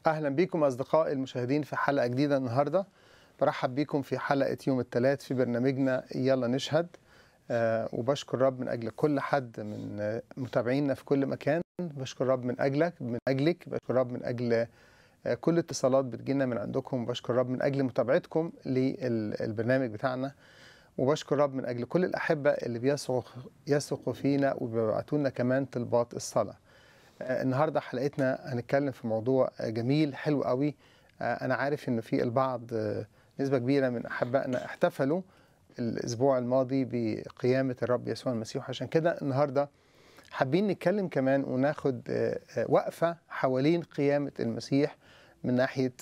أهلا بكم أصدقائي المشاهدين في حلقة جديدة النهاردة. برحب بكم في حلقة يوم الثلاث في برنامجنا يلا نشهد. وبشكر رب من أجل كل حد من متابعينا في كل مكان. بشكر رب من أجلك. بشكر رب من أجل كل اتصالات بتجينا من عندكم. بشكر رب من أجل متابعتكم للبرنامج بتاعنا. وبشكر رب من أجل كل الأحبة اللي بيثقوا فينا وبيبعتوا لنا كمان طلبات الصلاة. النهاردة حلقتنا هنتكلم في موضوع جميل حلو قوي. أنا عارف إن في البعض نسبة كبيرة من أحبائنا احتفلوا الأسبوع الماضي بقيامة الرب يسوع المسيح، عشان كده النهاردة حابين نتكلم كمان وناخد وقفة حوالين قيامة المسيح من ناحية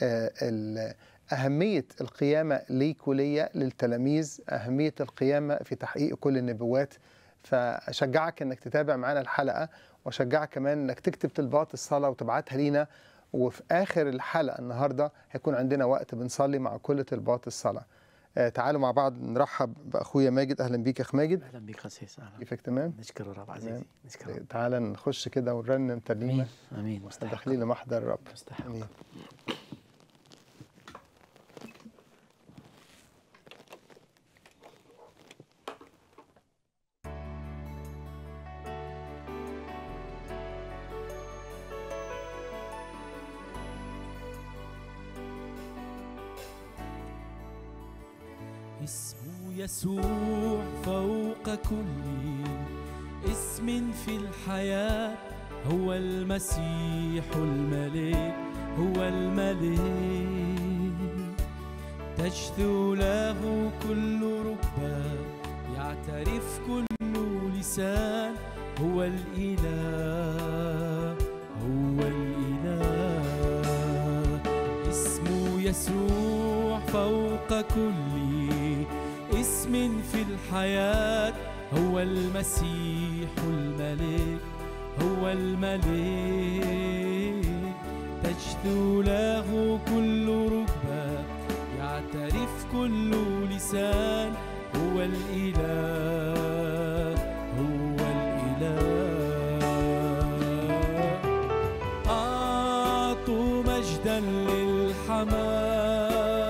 أهمية القيامة ليكولية للتلاميذ، أهمية القيامة في تحقيق كل النبوات. فأشجعك أنك تتابع معنا الحلقة، وأشجعك كمان أنك تكتب طلبات الصلاة وتبعتها لينا. وفي آخر الحلقة النهاردة هيكون عندنا وقت بنصلي مع كل طلبات الصلاة. تعالوا مع بعض نرحب بأخويا ماجد. أهلا بيك يا أخ ماجد. أهلا بك قسيس. أهلا. كيفك؟ تمام؟ نشكر الرب عزيزي. نشكر. تعال نخش كده ونرنم ترنيمة. آمين. مستحق. داخلين لمحضر الرب. مستحق. آمين. اسمه يسوع فوق كل اسم في الحياة، هو المسيح الملك، هو الملك. تجثو له كل ركبة، يعترف كل لسان، هو الإله، هو الإله. اسمه يسوع فوق كل اسم في الحياة، هو المسيح الملك، هو الملك. تجثو له كل ركبة، يعترف كل لسان، هو الإله، هو الإله. أعطوا مجدا للحمام،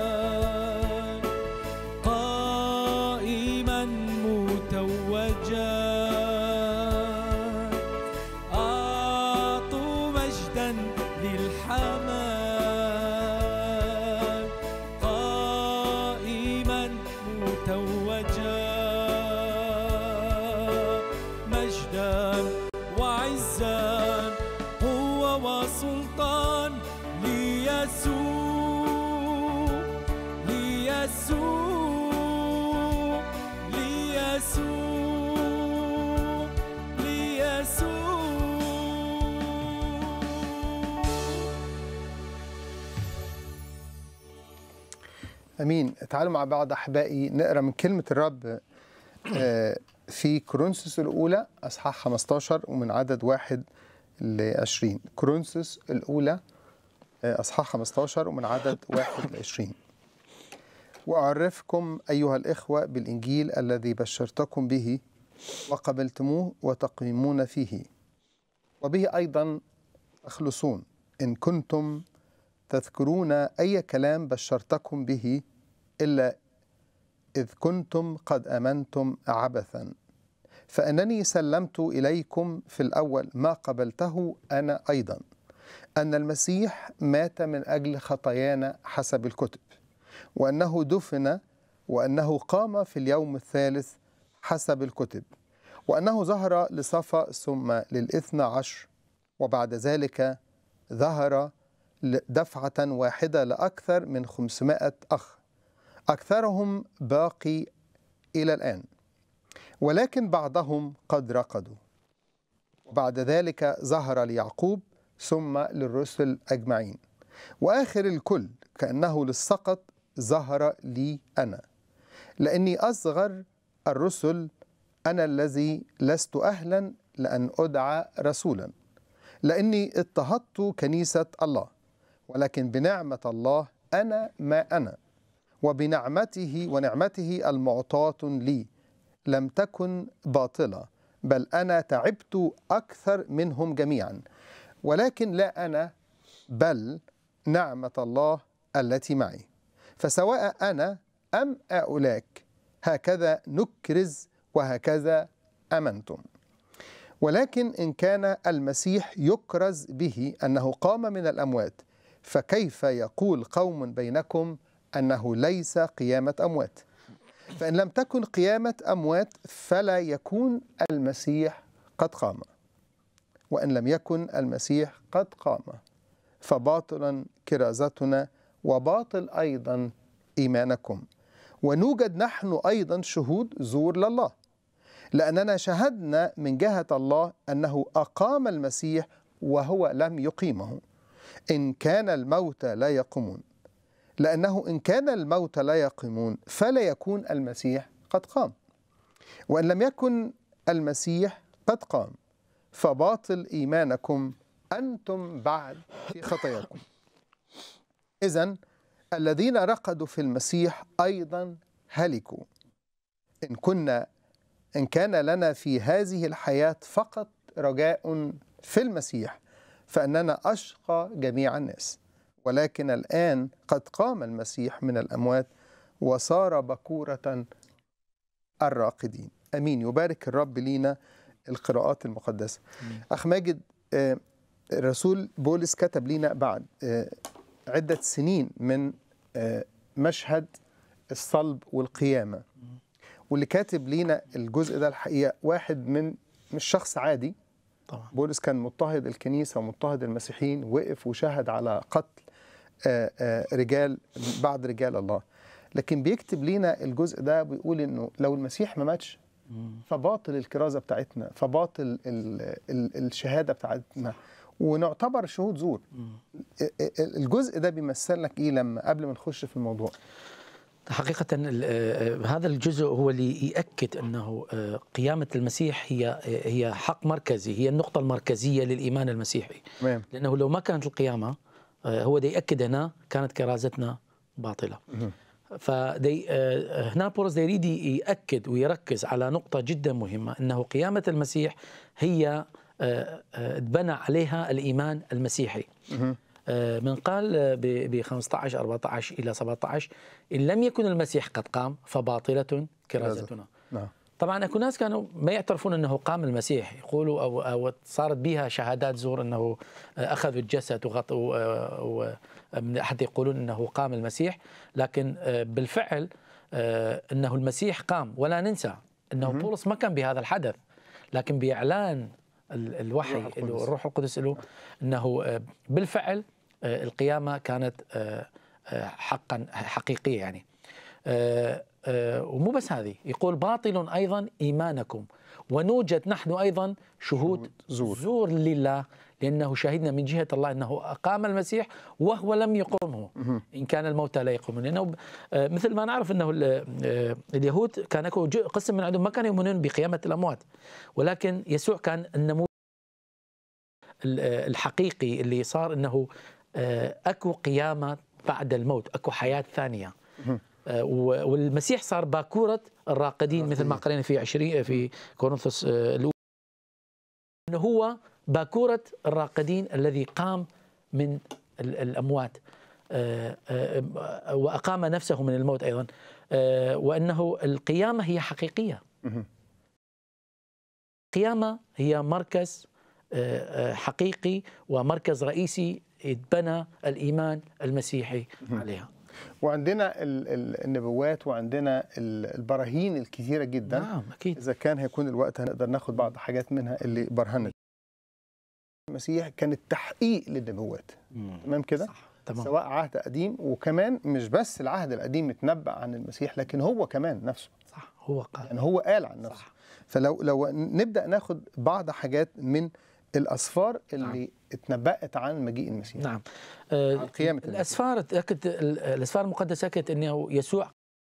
امين. تعالوا مع بعض احبائي نقرا من كلمه الرب في كورنثوس الاولى اصحاح 15 ومن عدد 1 ل 20. كورنثوس الاولى اصحاح 15 ومن عدد 1 ل 20. واعرفكم ايها الاخوه بالانجيل الذي بشرتكم به وقبلتموه وتقيمون فيه، وبه ايضا تخلصون ان كنتم تذكرون أي كلام بشرتكم به، إلا إذ كنتم قد آمنتم عبثا. فأنني سلمت إليكم في الأول ما قبلته أنا أيضا، أن المسيح مات من أجل خطايانا حسب الكتب، وأنه دفن، وأنه قام في اليوم الثالث حسب الكتب، وأنه ظهر لصفا ثم لل12، وبعد ذلك ظهر دفعة واحدة لأكثر من 500 أخ، أكثرهم باقي إلى الآن، ولكن بعضهم قد رقدوا. وبعد ذلك ظهر ليعقوب ثم للرسل أجمعين، وآخر الكل كأنه للسقط ظهر لي أنا، لأني أصغر الرسل، أنا الذي لست أهلا لأن أدعى رسولا، لأني اضطهدت كنيسة الله، ولكن بنعمة الله أنا ما أنا، وبنعمته ونعمته المعطاة لي لم تكن باطلة، بل أنا تعبت أكثر منهم جميعا، ولكن لا أنا بل نعمة الله التي معي. فسواء أنا أم أولاك هكذا نكرز وهكذا أمنتم. ولكن إن كان المسيح يكرز به أنه قام من الأموات، فكيف يقول قوم بينكم أنه ليس قيامة أموات؟ فإن لم تكن قيامة أموات فلا يكون المسيح قد قام، وإن لم يكن المسيح قد قام فباطلا كرازتنا وباطل أيضا إيمانكم، ونوجد نحن أيضا شهود زور لله، لأننا شهدنا من جهة الله أنه أقام المسيح وهو لم يقيمه، إن كان الموتى لا يقومون، لأنه إن كان الموتى لا يقومون فلا يكون المسيح قد قام، وإن لم يكن المسيح قد قام فباطل إيمانكم أنتم بعد في خطاياكم. إذن الذين رقدوا في المسيح أيضا هلكوا. إن كان لنا في هذه الحياة فقط رجاء في المسيح فإننا أشقى جميع الناس، ولكن الآن قد قام المسيح من الأموات وصار بكورة الراقدين. أمين. يبارك الرب لينا القراءات المقدسة. أخ ماجد، الرسول بولس كتب لنا بعد عدة سنين من مشهد الصلب والقيامة، واللي كاتب لنا الجزء ده الحقيقة واحد مش شخص عادي طبعا. بولس كان مضطهد الكنيسة ومضطهد المسيحيين، وقف وشهد على قتل بعض رجال الله، لكن بيكتب لنا الجزء ده بيقول إنه لو المسيح ما ماتش فباطل الكرازة بتاعتنا، فباطل الشهادة بتاعتنا، ونعتبر شهود زور. الجزء ده بيمثل لك إيه لما قبل ما نخش في الموضوع؟ حقيقة هذا الجزء هو اللي يأكد أنه قيامة المسيح هي حق مركزي، هي النقطة المركزية للإيمان المسيحي. لأنه لو ما كانت القيامة هو دي يأكد هنا كانت كرازتنا باطلة. فدي هنا بولس يريد يأكد ويركز على نقطة جدا مهمة، أنه قيامة المسيح هي اتبنى عليها الإيمان المسيحي. من قال ب 15 14 إلى 17 إن لم يكن المسيح قد قام فباطلة كرازتنا. طبعا اكو ناس كانوا ما يعترفون انه قام المسيح، يقولوا او صارت بها شهادات زور انه اخذوا الجسد وغطوا حتى يقولون انه قام المسيح، لكن بالفعل انه المسيح قام. ولا ننسى انه بولس ما كان بهذا الحدث، لكن باعلان الوحي الروح القدس له انه بالفعل القيامه كانت حقا حقيقيه يعني. ومو بس هذه، يقول باطل أيضا إيمانكم ونوجد نحن أيضا شهود زور لله، لأنه شهدنا من جهة الله أنه أقام المسيح وهو لم يقومه، إن كان الموتى لا يقومون. لأنه مثل ما نعرف أنه اليهود كان قسم من عندهم ما كانوا يؤمنون بقيامة الأموات، ولكن يسوع كان النموذج الحقيقي اللي صار أنه أكو قيامة بعد الموت، أكو حياة ثانية. والمسيح صار باكورة الراقدين مثل ما قرينا في 20 في كورنثوس الأولى، أنه هو باكورة الراقدين الذي قام من الأموات وأقام نفسه من الموت أيضا، وأنه القيامة هي حقيقية. القيامة هي مركز حقيقي ومركز رئيسي يتبنى الإيمان المسيحي عليها. وعندنا النبوات وعندنا البراهين الكثيرة جدا. نعم أكيد. إذا كان هيكون الوقت هنقدر ناخد بعض حاجات منها اللي برهنت. المسيح كان التحقيق للنبوات. تمام كده؟ تمام. سواء عهد قديم، وكمان مش بس العهد القديم اتنبأ عن المسيح، لكن هو كمان نفسه. صح. هو قال. يعني هو قال عن نفسه. صح. فلو نبدأ ناخد بعض حاجات من الأسفار اللي اتنبأت عن مجيء المسيح. نعم. عن قيامة الأسفار الأسفار المقدسة أكد أنه يسوع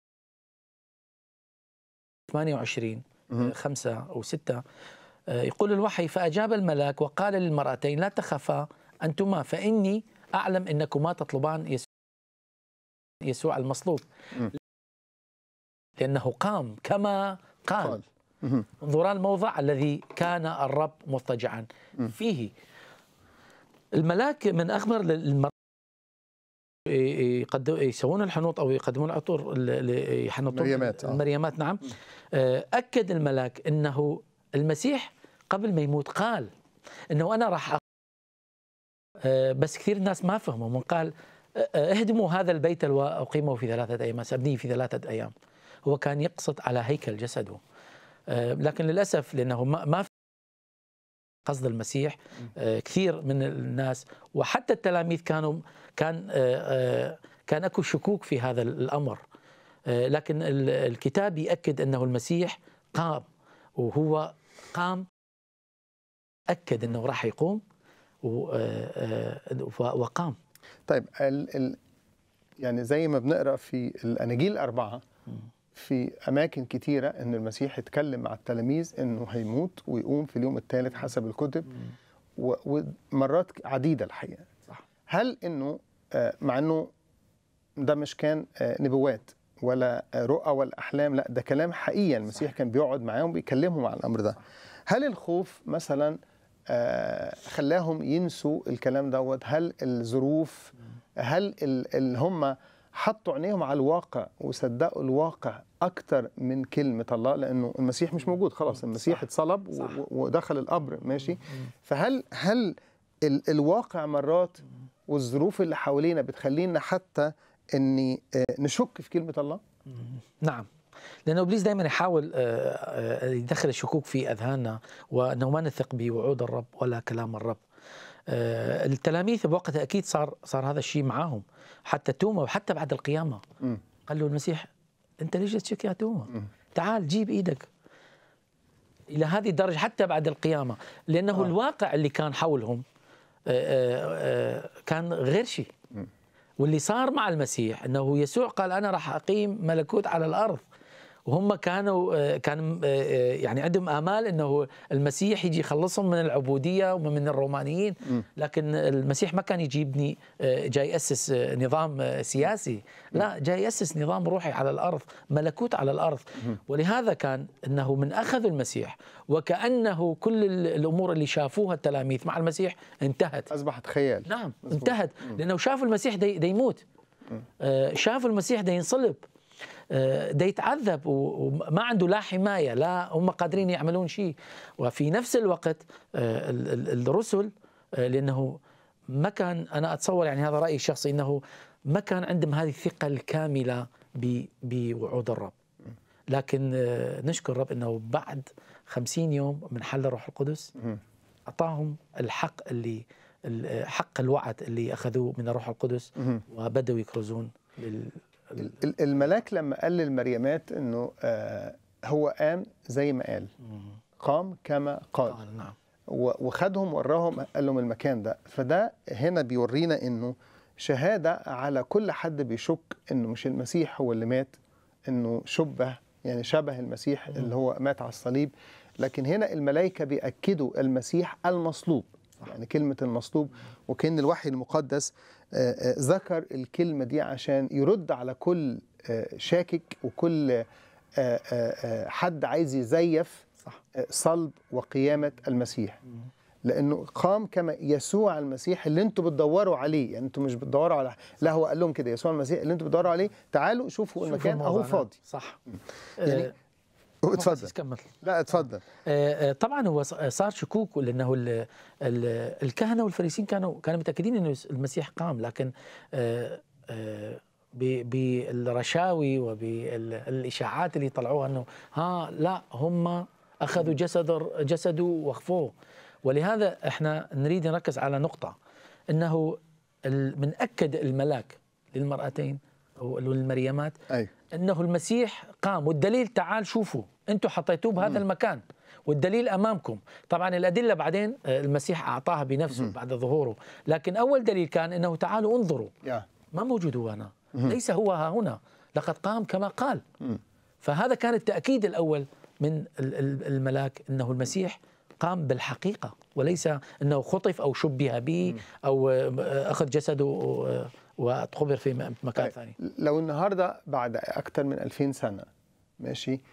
28 5 أو 6 يقول الوحي: فأجاب الملاك وقال للمرأتين لا تخافا أنتما فإني أعلم أنكما تطلبان يسوع المصلوب، لأنه قام كما قال. انظرا الموضع الذي كان الرب مضطجعا فيه. الملاك من أخبر يسوون الحنوط أو يقدمون العطور يحنطون المريمات. نعم. أكد الملاك أنه المسيح قبل ما يموت قال أنه أنا راح بس كثير الناس ما فهموا. من قال اهدموا هذا البيت وأقيمه في 3 أيام، سأبنيه في 3 أيام. هو كان يقصد على هيكل جسده، لكن للأسف لأنه ما قصد المسيح. كثير من الناس وحتى التلاميذ كان اكو شكوك في هذا الأمر، لكن الكتاب يأكد أنه المسيح قام، وهو قام أكد أنه راح يقوم وقام. طيب يعني زي ما بنقرأ في الأناجيل ال4 في أماكن كتيرة أن المسيح يتكلم مع التلاميذ أنه هيموت ويقوم في اليوم الثالث حسب الكتب، ومرات عديدة الحقيقة. صح. هل أنه مع أنه ده مش كان نبوات ولا رؤى ولا أحلام، لا ده كلام حقيقي، المسيح كان بيقعد معاهم بيكلمهم عن الأمر ده. هل الخوف مثلا خلاهم ينسوا الكلام دوت؟ هل الظروف، هل اللي هم حطوا عينيهم على الواقع وصدقوا الواقع أكتر من كلمة الله؟ لأنه المسيح مش موجود خلاص، المسيح اتصلب ودخل القبر، ماشي. فهل الواقع مرات والظروف اللي حوالينا بتخلينا حتى أني نشك في كلمة الله؟ نعم، لأنه إبليس دائما يحاول يدخل الشكوك في أذهاننا، وأنه ما نثق بوعود الرب ولا كلام الرب. التلاميذ بوقتها أكيد صار هذا الشيء معاهم، حتى توما، وحتى بعد القيامة قال له المسيح أنت ليش تشك يا توما؟ تعال جيب إيدك. إلى هذه الدرجة حتى بعد القيامة، لأنه الواقع اللي كان حولهم كان غير شيء. واللي صار مع المسيح أنه يسوع قال أنا راح أقيم ملكوت على الأرض، وهم كانوا يعني عندهم آمال أنه المسيح يجي يخلصهم من العبودية ومن الرومانيين، لكن المسيح ما كان يجيبني جاي يأسس نظام سياسي، لا، جاي يأسس نظام روحي على الأرض، ملكوت على الأرض. ولهذا كان أنه من أخذ المسيح وكأنه كل الأمور اللي شافوها التلاميذ مع المسيح انتهت، أصبحت خيال. نعم انتهت، لأنه شافوا المسيح دا يموت، شافوا المسيح دا ينصلب، دا يتعذب، وما عنده لا حماية، لا هم قادرين يعملون شيء. وفي نفس الوقت الرسل، لأنه ما كان، أنا أتصور يعني هذا رأيي الشخصي، أنه ما كان عندهم هذه الثقة الكاملة بوعود الرب. لكن نشكر الرب أنه بعد 50 يوم من حل الروح القدس أعطاهم الحق حق الوعد اللي أخذوه من الروح القدس، وبدأوا يكرزون الملاك لما قال للمريمات انه هو قام زي ما قال، قام كما قال، نعم. وخدهم وراهم قال لهم المكان ده. فده هنا بيورينا انه شهادة على كل حد بيشك انه مش المسيح هو اللي مات، انه شبه المسيح اللي هو مات على الصليب. لكن هنا الملائكة بيأكدوا المسيح المصلوب، يعني كلمة المصلوب. وكأن الوحي المقدس ذكر الكلمة دي عشان يرد على كل شاكك وكل حد عايز يزيف صلب وقيامة المسيح، لأنه قام كما يسوع المسيح اللي انتوا بتدوروا عليه. يعني انتوا مش بتدوروا على، لا، هو قال لهم كده، يسوع المسيح اللي انتوا بتدوروا عليه، تعالوا شوفوا المكان اهو فاضي. صح. يعني اتفضل. كمل. لا اتفضل. طبعا هو صار شكوك، لانه الكهنه والفريسيين كانوا متاكدين انه المسيح قام، لكن بالرشاوي وبالاشاعات اللي طلعوها انه لا، هم اخذوا جسده واخفوه. ولهذا احنا نريد نركز على نقطه، انه من اكد الملاك للمرأتين والمريمات انه المسيح قام، والدليل تعال شوفوا انتم حطيتوه بهذا المكان، والدليل امامكم. طبعا الادله بعدين المسيح اعطاها بنفسه بعد ظهوره، لكن اول دليل كان انه تعالوا انظروا، ما موجود هو هنا، ليس هو ها هنا، لقد قام كما قال. فهذا كان التاكيد الاول من الملاك انه المسيح قام بالحقيقه، وليس انه خطف او شبه به او اخذ جسده واتقبر في مكان ثاني. لو النهارده بعد اكثر من 2000 سنه، ماشي،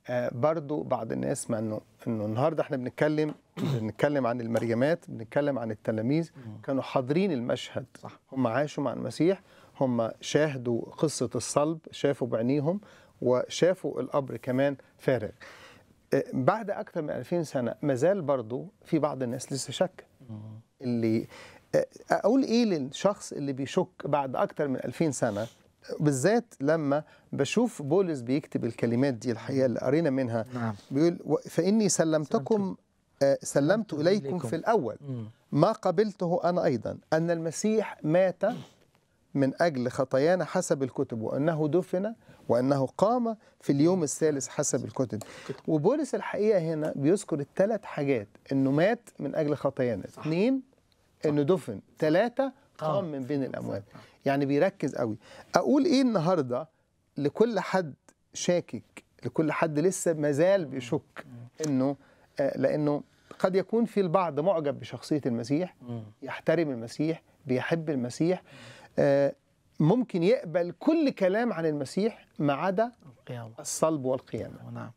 برضو بعض الناس مع انه النهارده احنا بنتكلم عن المريمات، بنتكلم عن التلاميذ كانوا حاضرين المشهد، صح. هم عاشوا مع المسيح، هم شاهدوا قصة الصلب، شافوا بعينيهم وشافوا القبر كمان فارغ. بعد أكثر من 2000 سنة مازال برضو في بعض الناس لسه شك. اللي أقول إيه للشخص اللي بيشك بعد أكثر من 2000 سنة، بالذات لما بشوف بولس بيكتب الكلمات دي الحقيقة اللي قرينا منها. نعم. بيقول فإني سلمت إليكم في الأول ما قبلته أنا أيضا، أن المسيح مات من أجل خطايانا حسب الكتب، وأنه دفن، وأنه قام في اليوم الثالث حسب الكتب. وبولس الحقيقة هنا بيذكر الثلاث حاجات: أنه مات من أجل خطايانا، 2 أنه دفن، 3 قام من بين الأموات. يعني بيركز قوي. أقول إيه النهاردة لكل حد شاكك، لكل حد لسه مازال بيشك، أنه لأنه قد يكون في البعض معجب بشخصية المسيح، يحترم المسيح، بيحب المسيح، ممكن يقبل كل كلام عن المسيح ما عدا الصلب والقيامة. نعم.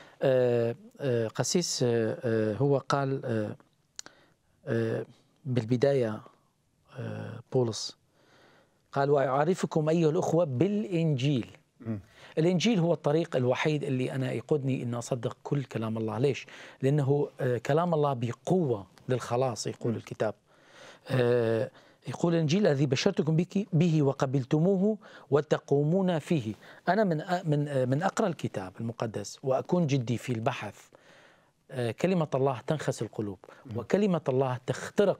قسيس هو قال بالبداية بولس قال: وأعرفكم أيها الأخوة بالإنجيل. الإنجيل هو الطريق الوحيد اللي أنا يقودني أن أصدق كل كلام الله. ليش؟ لأنه كلام الله بقوة للخلاص. يقول الكتاب، يقول الإنجيل الذي بشرتكم به وقبلتموه وتقومون فيه. أنا من أقرأ الكتاب المقدس وأكون جدي في البحث، كلمة الله تنخس القلوب، وكلمة الله تخترق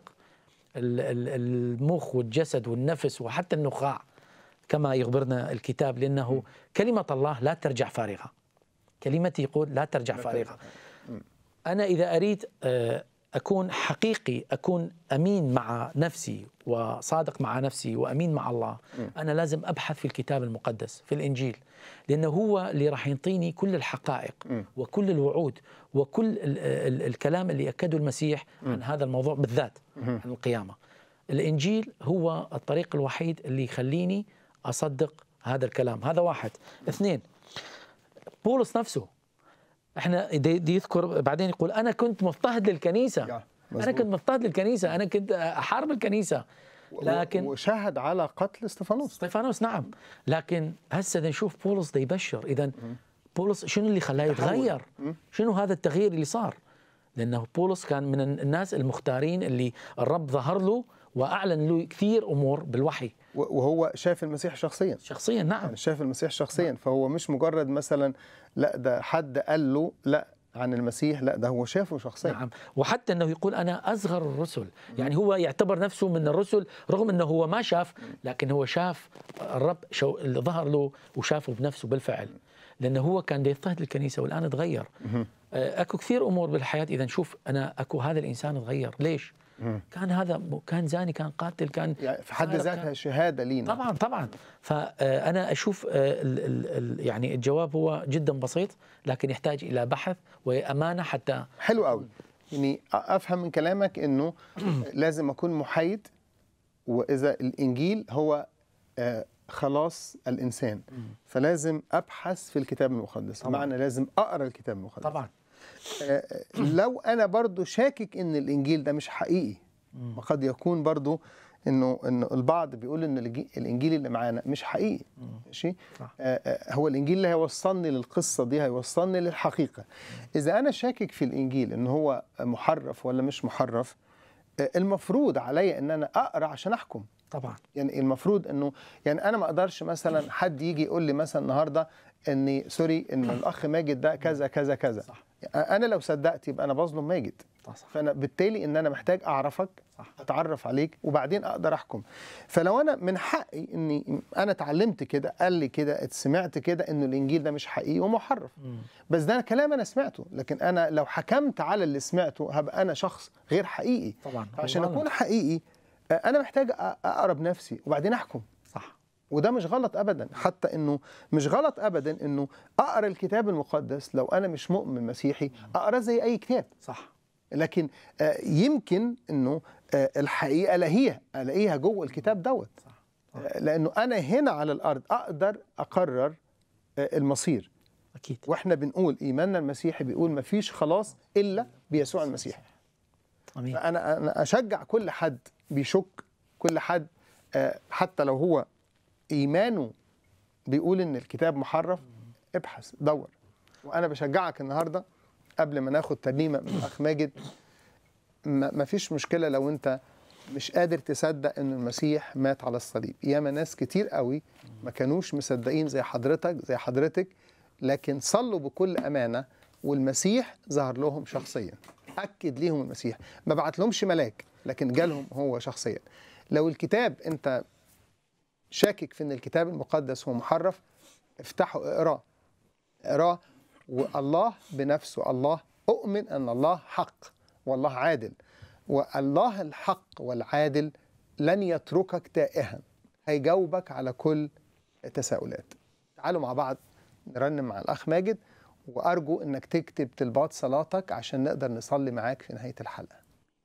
المخ والجسد والنفس وحتى النخاع كما يخبرنا الكتاب، لأنه كلمة الله لا ترجع فارغة. كلمتي يقول لا ترجع فارغة. أنا إذا أريد أكون حقيقي، أكون أمين مع نفسي وصادق مع نفسي وأمين مع الله، أنا لازم أبحث في الكتاب المقدس، في الإنجيل، لأنه هو اللي راح ينطيني كل الحقائق وكل الوعود وكل الكلام اللي أكده المسيح عن هذا الموضوع بالذات، عن القيامة. الإنجيل هو الطريق الوحيد اللي يخليني أصدق هذا الكلام. هذا 1. 2، بولس نفسه احنا دي يذكر بعدين يقول: أنا كنت مضطهد للكنيسة، أنا كنت مضطهد للكنيسة، أنا كنت أحارب الكنيسة، لكن وشاهد على قتل استفانوس. نعم. لكن هسه نشوف بولس ده يبشر. إذا بولس شنو اللي خلاه يتغير؟ شنو هذا التغيير اللي صار؟ لأنه بولس كان من الناس المختارين اللي الرب ظهر له وأعلن له كثير أمور بالوحي، وهو شاف المسيح شخصيا. نعم، يعني شاف المسيح شخصيا. فهو مش مجرد مثلا لا ده حد قال له لا عن المسيح، لا ده هو شافه شخصيا. نعم. وحتى أنه يقول: أنا أصغر الرسل. يعني هو يعتبر نفسه من الرسل رغم أنه هو ما شاف، لكن هو شاف الرب اللي ظهر له وشافه بنفسه بالفعل، لأنه هو كان يضطهد الكنيسة والآن تغير. أكو كثير أمور بالحياة. إذا نشوف أنا أكو هذا الإنسان تغير. ليش؟ كان زاني، كان قاتل، كان يعني في حد ذاتها شهادة لينا. طبعا. فأنا أشوف يعني الجواب هو جدا بسيط، لكن يحتاج إلى بحث وأمانة حتى. حلو قوي. يعني أفهم من كلامك أنه لازم أكون محايد، وإذا الإنجيل هو خلاص الإنسان فلازم أبحث في الكتاب المقدس. معنى لازم أقرأ الكتاب المقدس. طبعا. لو أنا برضو شاكك أن الإنجيل ده مش حقيقي، وقد يكون برضو إنه البعض بيقول إن الإنجيل اللي معانا مش حقيقي. ماشي. هو الإنجيل اللي هيوصلني للقصة دي، هيوصلني للحقيقة. إذا أنا شاكك في الإنجيل إن هو محرف ولا مش محرف، المفروض علي إن أنا أقرأ عشان أحكم. طبعا. يعني المفروض إنه يعني أنا ما أقدرش مثلا حد يجي يقول لي مثلا النهاردة إن إن الأخ ماجد ده كذا كذا كذا. صح. أنا لو صدقت يبقى أنا بظلم ماجد. صح. فأنا بالتالي إن أنا محتاج أعرفك. صح. أتعرف عليك وبعدين أقدر أحكم. فلو أنا من حقي إني أنا اتعلمت كده، قال لي كده، سمعت كده إنه الإنجيل ده مش حقيقي ومحرف، بس ده كلام أنا سمعته، لكن أنا لو حكمت على اللي سمعته هبقى أنا شخص غير حقيقي. طبعا. عشان أكون حقيقي أنا محتاج أقرب نفسي وبعدين أحكم. صح. وده مش غلط أبدا. حتى إنه مش غلط أبدا إنه أقرأ الكتاب المقدس لو أنا مش مؤمن مسيحي، أقرأ زي أي كتاب. صح. لكن يمكن إنه الحقيقة ألاقيها جوه الكتاب دوت. لأنه أنا هنا على الأرض أقدر أقرر المصير، أكيد. واحنا بنقول إيماننا المسيحي بيقول ما فيش خلاص إلا بيسوع المسيح. أمين. أنا أشجع كل حد بيشك، كل حد حتى لو هو إيمانه بيقول إن الكتاب محرف، ابحث دور. وأنا بشجعك النهاردة قبل ما ناخد ترنيمة من الأخ ماجد، ما فيش مشكلة لو أنت مش قادر تصدق إن المسيح مات على الصليب. ياما ناس كتير قوي ما كانوش مصدقين زي حضرتك زي حضرتك، لكن صلوا بكل أمانة والمسيح ظهر لهم شخصيا، أكد ليهم المسيح، ما بعت لهمش ملاك لكن جالهم هو شخصيا. لو الكتاب أنت شاكك في أن الكتاب المقدس هو محرف، افتحه اقراه، والله بنفسه، الله أؤمن أن الله حق والله عادل، والله الحق والعادل لن يتركك تائها، هيجاوبك على كل تساؤلات. تعالوا مع بعض نرنم مع الأخ ماجد، وأرجو أنك تكتب طلبات صلاتك عشان نقدر نصلي معاك في نهاية الحلقة.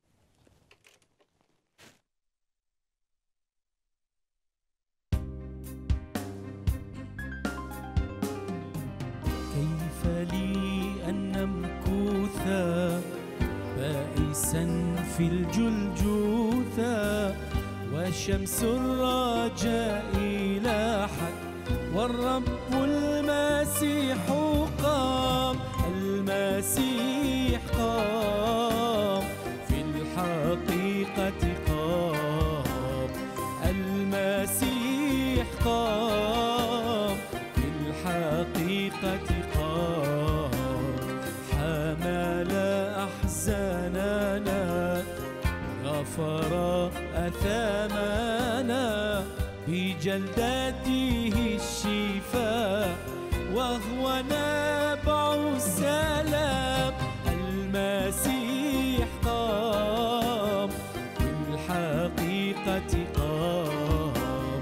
كيف لي أن نمكث بائسا في الجلجوثة، وشمس الرجاء لاحت والرب المسيح قام، المسيح قام في الحقيقة قام، المسيح قام في الحقيقة قام، حمل أحزاننا غفر أثامنا، بجلدته الشفاء وهو نبع السلام، المسيح قام بالحقيقة قام،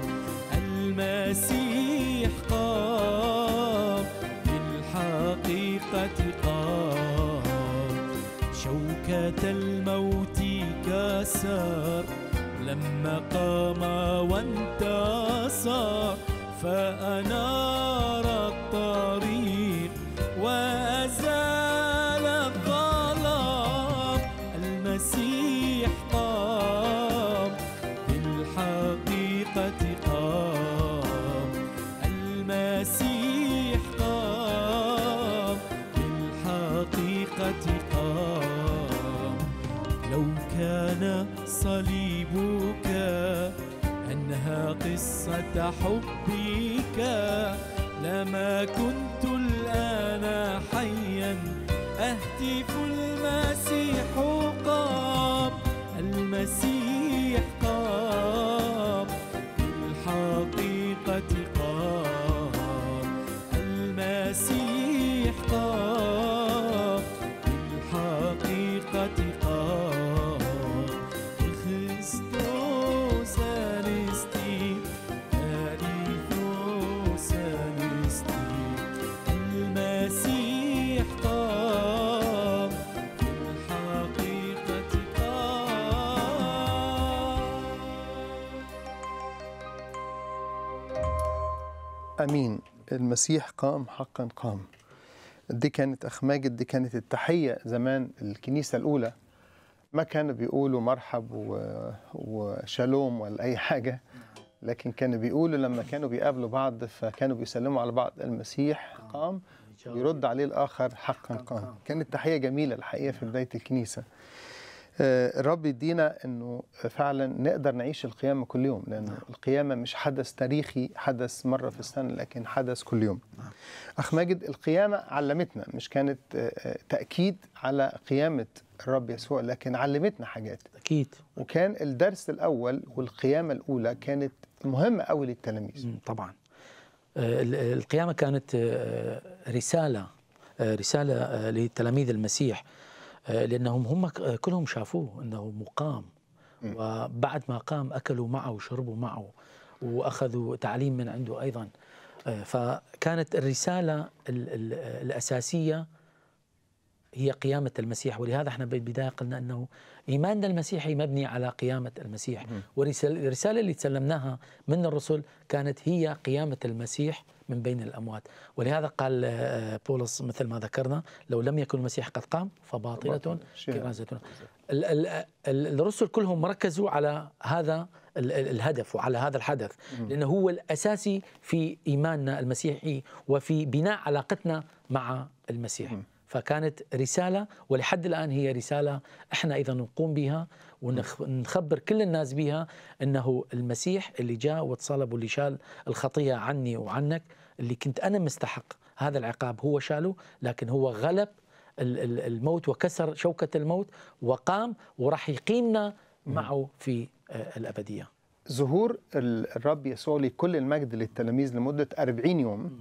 المسيح قام بالحقيقة قام، شوكة الموت كسر لما قام وانتصر، فأنار الطريق وأزال الظلام، المسيح قام بالحقيقة قام، المسيح قام بالحقيقة قام. لو كان صليبك أنهى قصة حبك، لما كنت الآن حيا أهتف المسيح قام، المسيح قام بالحقيقة قام، المسيح قام بالحقيقة قام، Christos anesti, Alithos anesti, المسيح قام بالحقيقة قام. أمين. المسيح قام حقا قام. دي كانت أخ ماجد، دي كانت التحية زمان الكنيسة الأولى، ما كانوا بيقولوا مرحب وشالوم ولا أي حاجة، لكن كانوا بيقولوا لما كانوا بيقابلوا بعض فكانوا بيسلموا على بعض المسيح قام، ويرد عليه الآخر حقا قام. كانت تحية جميلة الحقيقة في بداية الكنيسة. الرب يدينا أنه فعلا نقدر نعيش القيامة كل يوم، لأن القيامة مش حدث تاريخي حدث مرة في السنة، لكن حدث كل يوم. أخ ماجد، القيامة علمتنا، مش كانت تأكيد على قيامة الرب يسوع، لكن علمتنا حاجات أكيد. وكان الدرس الأول والقيامة الأولى كانت مهمة أوي للتلاميذ. طبعا القيامة كانت رسالة لتلاميذ المسيح، لأنهم هم كلهم شافوه أنه مقام، وبعد ما قام أكلوا معه وشربوا معه وأخذوا تعليم من عنده أيضا. فكانت الرسالة الأساسية هي قيامة المسيح، ولهذا احنا بالبداية قلنا أنه إيماننا المسيحي مبني على قيامة المسيح، والرسالة اللي تسلمناها من الرسل كانت هي قيامة المسيح من بين الأموات. ولهذا قال بولس مثل ما ذكرنا: لو لم يكن المسيح قد قام فباطلة كرازتنا. الرسل كلهم ركزوا على هذا الهدف وعلى هذا الحدث، لأنه هو الأساسي في إيماننا المسيحي وفي بناء علاقتنا مع المسيح. فكانت رسالة، ولحد الآن هي رسالة احنا أيضا نقوم بها ونخبر كل الناس بها، أنه المسيح اللي جاء واتصلب واللي شال الخطية عني وعنك، اللي كنت أنا مستحق هذا العقاب هو شاله، لكن هو غلب الموت وكسر شوكة الموت وقام، وراح يقيمنا معه في الأبدية. ظهور الرب يسوع لكل المجد للتلاميذ لمدة 40 يوم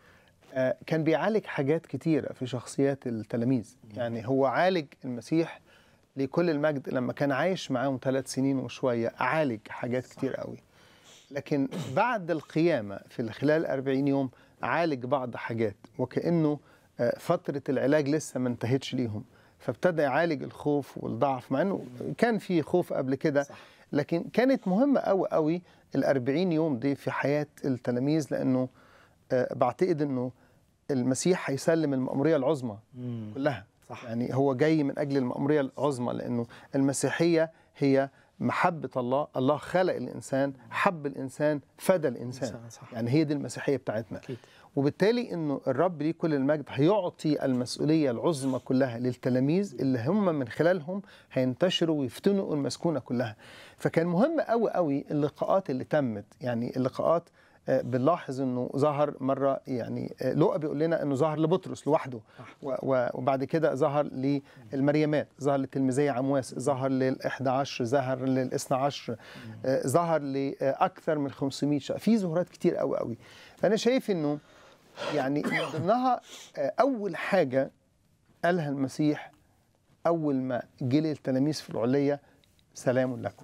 كان بيعالج حاجات كتيرة في شخصيات التلاميذ. يعني هو عالج المسيح لكل المجد لما كان عايش معاهم 3 سنين وشوية، عالج حاجات كتير قوي. لكن بعد القيامة في خلال 40 يوم عالج بعض حاجات، وكأنه فترة العلاج لسه ما انتهتش ليهم، فابتدى يعالج الخوف والضعف، مع انه كان في خوف قبل كده. لكن كانت مهمة قوي قوي ال40 يوم دي في حياة التلاميذ، لأنه بعتقد أنه المسيح هيسلم المأمورية العظمى كلها. صح. يعني هو جاي من أجل المأمورية العظمى، لأنه المسيحية هي محبة الله. الله خلق الإنسان، حب الإنسان، فدى الإنسان. يعني هي دي المسيحية بتاعتنا. أكيد. وبالتالي أنه الرب ليه كل المجد هيعطي المسؤولية العظمى كلها للتلاميذ اللي هم من خلالهم هينتشروا ويفتنوا المسكونة كلها. فكان مهم قوي قوي اللقاءات اللي تمت. يعني اللقاءات بنلاحظ انه ظهر مره، يعني لوقا بيقول لنا انه ظهر لبطرس لوحده، وبعد كده ظهر للمريمات، ظهر للتلميذيه عمواس، ظهر لل11، ظهر لل12، ظهر لاكثر من 500 في ظهورات كتير قوي قوي. فانا شايف انه يعني من ضمنها اول حاجه قالها المسيح اول ما جه للتلاميذ في العليه: سلام لكم.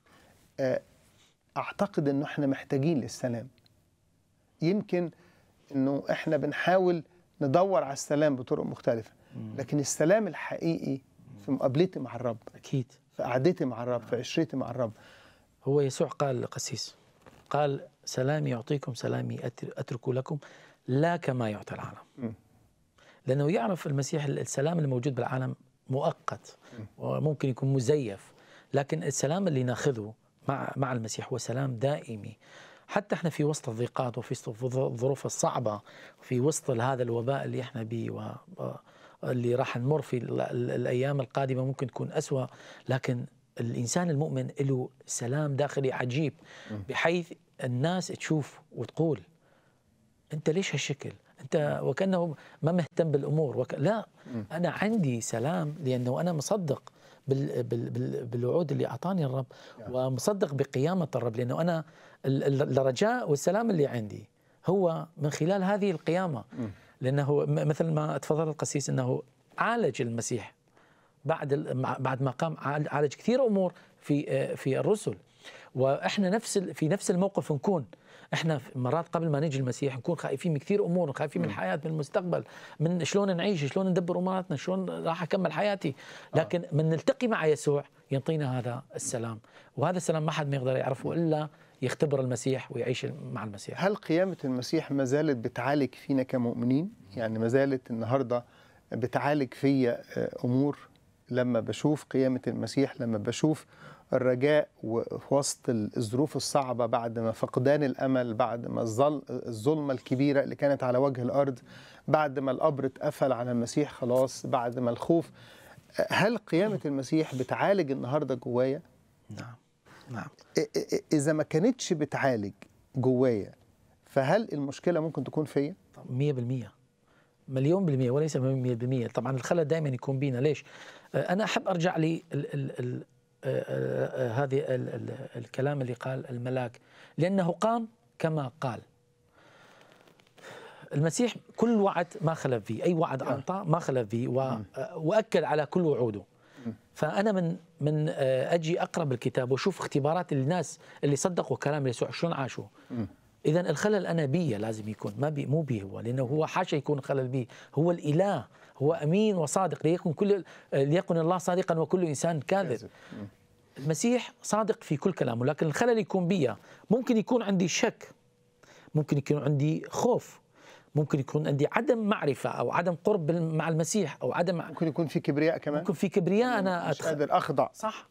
اعتقد انه احنا محتاجين للسلام. يمكن انه احنا بنحاول ندور على السلام بطرق مختلفة، لكن السلام الحقيقي في مقابلتي مع الرب، اكيد في قعدتي مع الرب، في عشرتي مع الرب. هو يسوع قال للقسيس، قال: سلامي يعطيكم، سلامي اترك لكم، لا كما يعطي العالم. لانه يعرف المسيح السلام اللي موجود بالعالم مؤقت وممكن يكون مزيف، لكن السلام اللي ناخذه مع المسيح هو سلام دائمي. حتى احنا في وسط الضيقات وفي وسط الظروف الصعبة، وفي وسط هذا الوباء اللي احنا به واللي راح نمر في الأيام القادمة ممكن تكون أسوأ، لكن الإنسان المؤمن له سلام داخلي عجيب، بحيث الناس تشوف وتقول: أنت ليش هالشكل؟ أنت وكأنه ما مهتم بالأمور لا، أنا عندي سلام لأنه أنا مصدق بالوعود اللي أعطاني الرب، ومصدق بقيامة الرب، لأنه أنا الرجاء والسلام اللي عندي هو من خلال هذه القيامة. لأنه مثل ما تفضل القسيس أنه عالج المسيح بعد ما قام، عالج كثير أمور في الرسل، وإحنا في نفس الموقف نكون. احنا مرات قبل ما نجي المسيح نكون خايفين من كثير امور، خايفين من الحياه، من المستقبل، من شلون نعيش، شلون ندبر اموراتنا، شلون راح اكمل حياتي. لكن من نلتقي مع يسوع يعطينا هذا السلام، وهذا السلام ما حد ما يقدر يعرفه الا يختبر المسيح ويعيش مع المسيح. هل قيامه المسيح ما زالت بتعالج فينا كمؤمنين؟ يعني ما زالت النهارده بتعالج فيا امور لما بشوف قيامه المسيح، لما بشوف الرجاء وفي وسط الظروف الصعبة، بعد ما فقدان الأمل، بعد ما الظلمة الكبيرة اللي كانت على وجه الأرض، بعد ما القبر اتقفل على المسيح خلاص، بعد ما الخوف. هل قيامة المسيح بتعالج النهاردة جوايا؟ نعم. إذا ما كانتش بتعالج جوايا، فهل المشكلة ممكن تكون فيا؟ 100%، مليون بالمية، وليس 100%. طبعا الخلل دائما يكون بينا. ليش؟ أنا أحب أرجع لي هذه الكلام اللي قال الملاك، لأنه قام كما قال. المسيح كل وعد ما خلف فيه، أي وعد أعطاه ما خلف فيه، وأكد على كل وعوده. فأنا من أجي أقرأ الكتاب وأشوف اختبارات الناس اللي صدقوا كلام يسوع شلون عاشوا. إذن الخلل أنا بي لازم يكون، مو بي هو، لأنه هو حاشا يكون خلل بي، هو الإله هو أمين وصادق، ليكن الله صادقا وكل إنسان كاذب. المسيح صادق في كل كلامه، لكن الخلل يكون بيا. ممكن يكون عندي شك، ممكن يكون عندي خوف، ممكن يكون عندي عدم معرفة أو عدم قرب مع المسيح، أو ممكن يكون في كبرياء كمان، ممكن في كبرياء، أنا مش قادر أخضع صح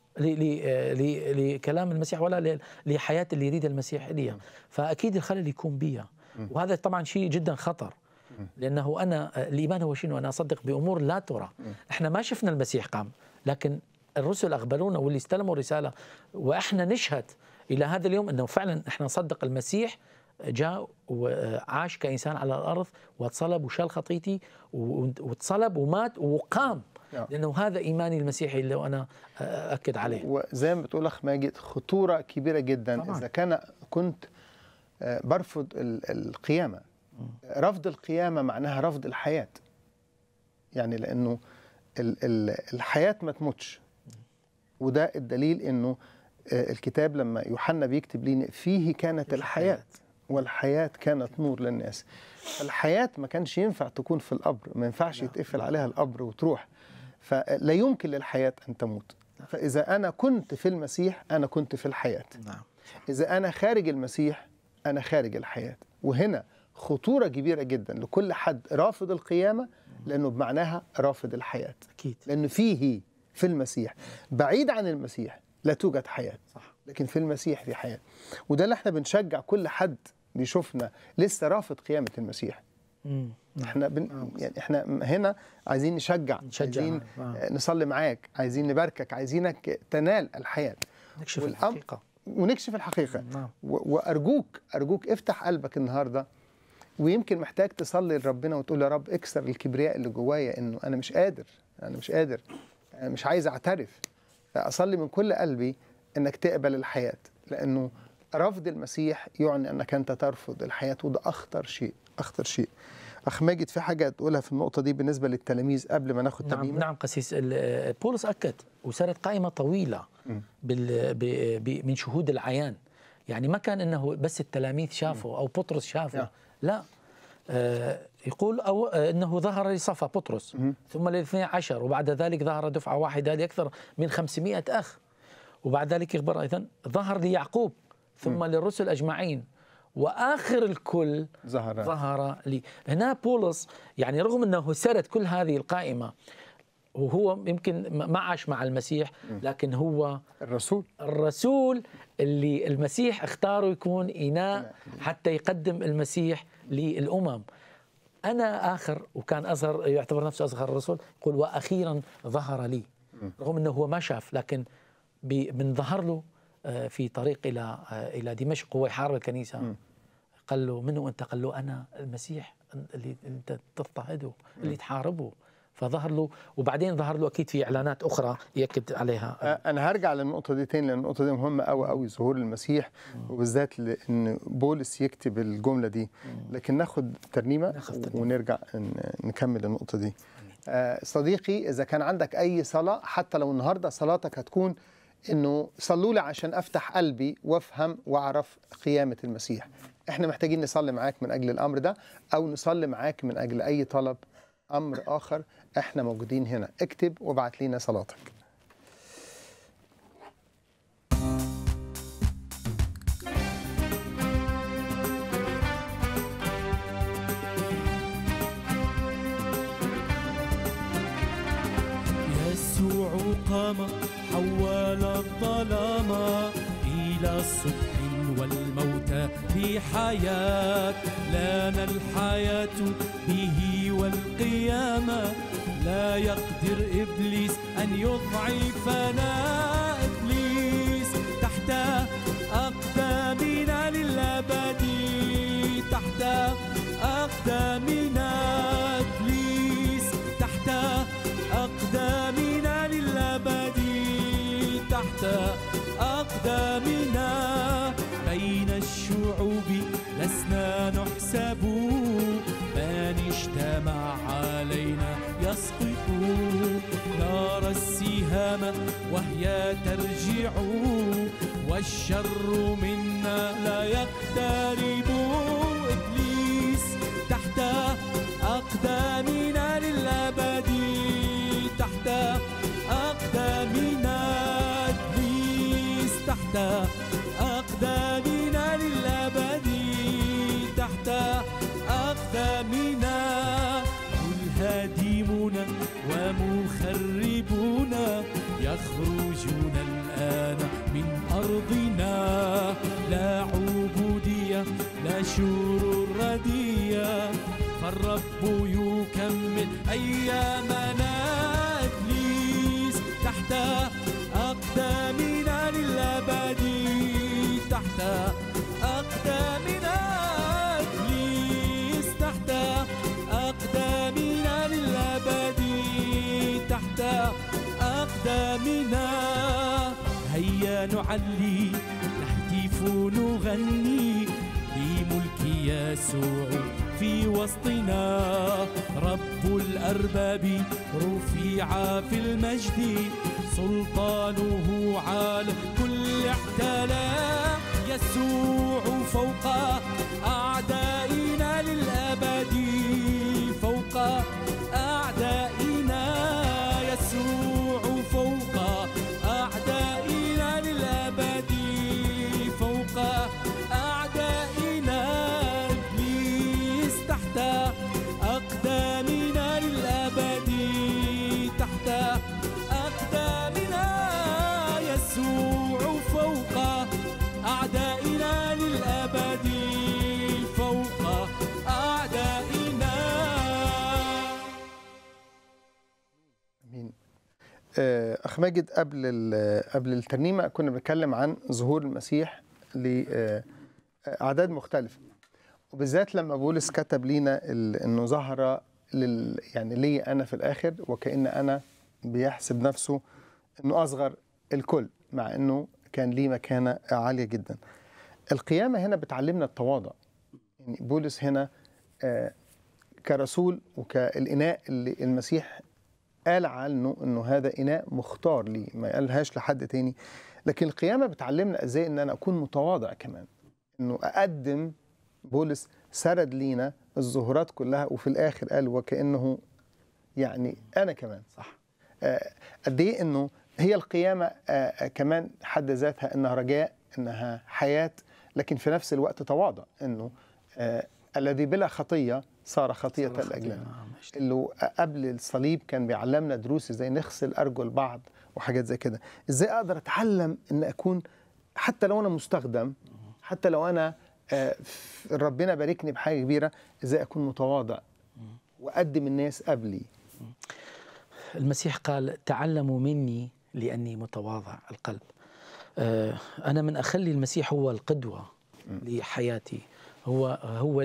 لكلام المسيح ولا لحياة اللي يريد المسيح لي. فأكيد الخلل يكون بيا، وهذا طبعا شيء جدا خطر، لأنه أنا الإيمان هو شنو؟ أنا أصدق بأمور لا ترى. إحنا ما شفنا المسيح قام، لكن الرسل أخبرونا واللي استلموا الرسالة، وإحنا نشهد إلى هذا اليوم أنه فعلا إحنا نصدق المسيح جاء وعاش كإنسان على الأرض، واتصلب وشال خطيتي واتصلب ومات وقام، لأنه هذا إيماني المسيحي اللي أنا أكد عليه. وزي ما بتقول أخ ماجد، خطورة كبيرة جدا طبعا. إذا كنت برفض القيامة. رفض القيامة معناها رفض الحياة، يعني لأنه الحياة ما تموتش، وده الدليل أنه الكتاب لما يوحنا بيكتب لنا فيه كانت الحياة والحياة كانت نور للناس. الحياة ما كانش ينفع تكون في القبر، ما ينفعش يتقفل عليها القبر وتروح، فلا يمكن للحياة أن تموت. فإذا أنا كنت في المسيح أنا كنت في الحياة، إذا أنا خارج المسيح أنا خارج الحياة. وهنا خطورة كبيرة جدا لكل حد رافض القيامة، لأنه بمعناها رافض الحياة. أكيد. لأنه في المسيح. بعيد عن المسيح لا توجد حياة، صح. لكن في المسيح في حياة. وده اللي احنا بنشجع كل حد بيشوفنا لسه رافض قيامة المسيح. احنا يعني احنا هنا عايزين نشجع، عايزين نصلي معاك، عايزين نباركك، عايزينك تنال الحياة، نكشف الحقيقة ونكشف الحقيقة. وأرجوك افتح قلبك النهاردة، ويمكن محتاج تصلي لربنا وتقول يا رب اكسر الكبرياء اللي جوايا، انه انا مش قادر، أنا مش عايز اعترف. أصلي من كل قلبي انك تقبل الحياة، لانه رفض المسيح يعني انك انت ترفض الحياة، وده اخطر شيء. اخ ماجد، في حاجة تقولها في النقطة دي بالنسبة للتلاميذ قبل ما ناخد ترنيمة؟ نعم قسيس، بولس أكد وصارت قائمة طويلة من شهود العيان. يعني ما كان انه بس التلاميذ شافوا او بطرس شافوا، لا، يقول أو انه ظهر لصفا بطرس، ثم ل12، وبعد ذلك ظهر دفعة واحدة لأكثر من 500 أخ، وبعد ذلك يخبر أيضا ظهر ليعقوب، ثم للرسل أجمعين، وآخر الكل ظهر لي. هنا بولس يعني رغم أنه سرد كل هذه القائمة، وهو يمكن ما عاش مع المسيح، لكن هو الرسول اللي المسيح اختاره يكون إناء حتى يقدم المسيح للأمم. أنا آخر، وكان أصغر، يعتبر نفسه أصغر الرسل، يقول وأخيرا ظهر لي، رغم أنه هو ما شاف، لكن من ظهر له في طريق إلى دمشق وهو يحارب الكنيسة. قال له منو أنت؟ قال له أنا المسيح اللي أنت تضطهده، اللي تحاربه. فظهر له، وبعدين ظهر له أكيد في إعلانات أخرى يأكد عليها. أنا هرجع للنقطة دي تاني، لأن النقطة دي مهمة أوي ظهور المسيح، وبالذات لأن بولس يكتب الجملة دي. لكن ناخد ترنيمة ونرجع نكمل النقطة دي. صديقي، إذا كان عندك أي صلاة، حتى لو النهاردة صلاتك هتكون إنه صلوا لي عشان أفتح قلبي وأفهم وأعرف قيامة المسيح، إحنا محتاجين نصلي معاك من أجل الأمر ده، أو نصلي معاك من أجل أي طلب أمر آخر. إحنا موجودين هنا، اكتب وابعت لنا صلاتك. يسوع قام حول الظلام إلى الصبح، والموت في حياة، لنا الحياة به والقيامة، لا يقدر إبليس أن يضعفنا. إبليس تحت أقدامنا للأبد، تحت أقدامنا. إبليس تحت أقدامنا للأبد، تحت أقدامنا. بين الشعوب لسنا نحسب، من اجتمع علينا يسقط. نرى السهام وهي ترجع، والشر منا لا يقترب. إبليس تحت أقدامنا للأبد، الشرور ردية، فالرب يكمل أيامنا. إبليس تحت أقدامنا للأبد، تحت أقدامنا. إبليس تحت أقدامنا للأبد، تحت أقدامنا. هيا نعلي نهتف نغني لملك يسوع في وسطنا. رب الأرباب رفيع في المجد، سلطانه على كل احتلى. يسوع فوق أعدائنا للأبد، فوق أعدائنا. يسوع فوق أعدائنا للأبد، فوق أعدائنا. إبليس تحت أقدامنا للأبد، تحت أقدامنا. يسوع فوق أعدائنا للأبد، فوق أعدائنا. امين. اخ ماجد، قبل الترنيمه كنا بنتكلم عن ظهور المسيح لاعداد مختلفه، وبالذات لما بولس كتب لينا انه ظهر يعني لي انا في الاخر، وكأن انا بيحسب نفسه انه اصغر الكل، مع انه كان ليه مكانه عاليه جدا. القيامه هنا بتعلمنا التواضع. يعني بولس هنا كرسول وكالإناء اللي المسيح قال عنه انه هذا إناء مختار لي، ما قالهاش لحد تاني. لكن القيامه بتعلمنا ازاي ان انا اكون متواضع كمان، انه اقدم. بولس سرد لينا الظهورات كلها، وفي الاخر قال وكأنه يعني انا كمان صح. قد ايه انه هي القيامه كمان حد ذاتها انها رجاء، انها حياه، لكن في نفس الوقت تواضع. انه الذي بلا خطيه صار خطيه لاجلنا. اللي قبل الصليب كان بيعلمنا دروس ازاي نغسل ارجل بعض وحاجات زي كده. ازاي اقدر اتعلم ان اكون حتى لو انا مستخدم، حتى لو انا ربنا باركني بحاجه كبيره، ازاي اكون متواضع واقدم الناس قبلي. المسيح قال تعلموا مني لاني متواضع القلب. انا من اخلي المسيح هو القدوه لحياتي، هو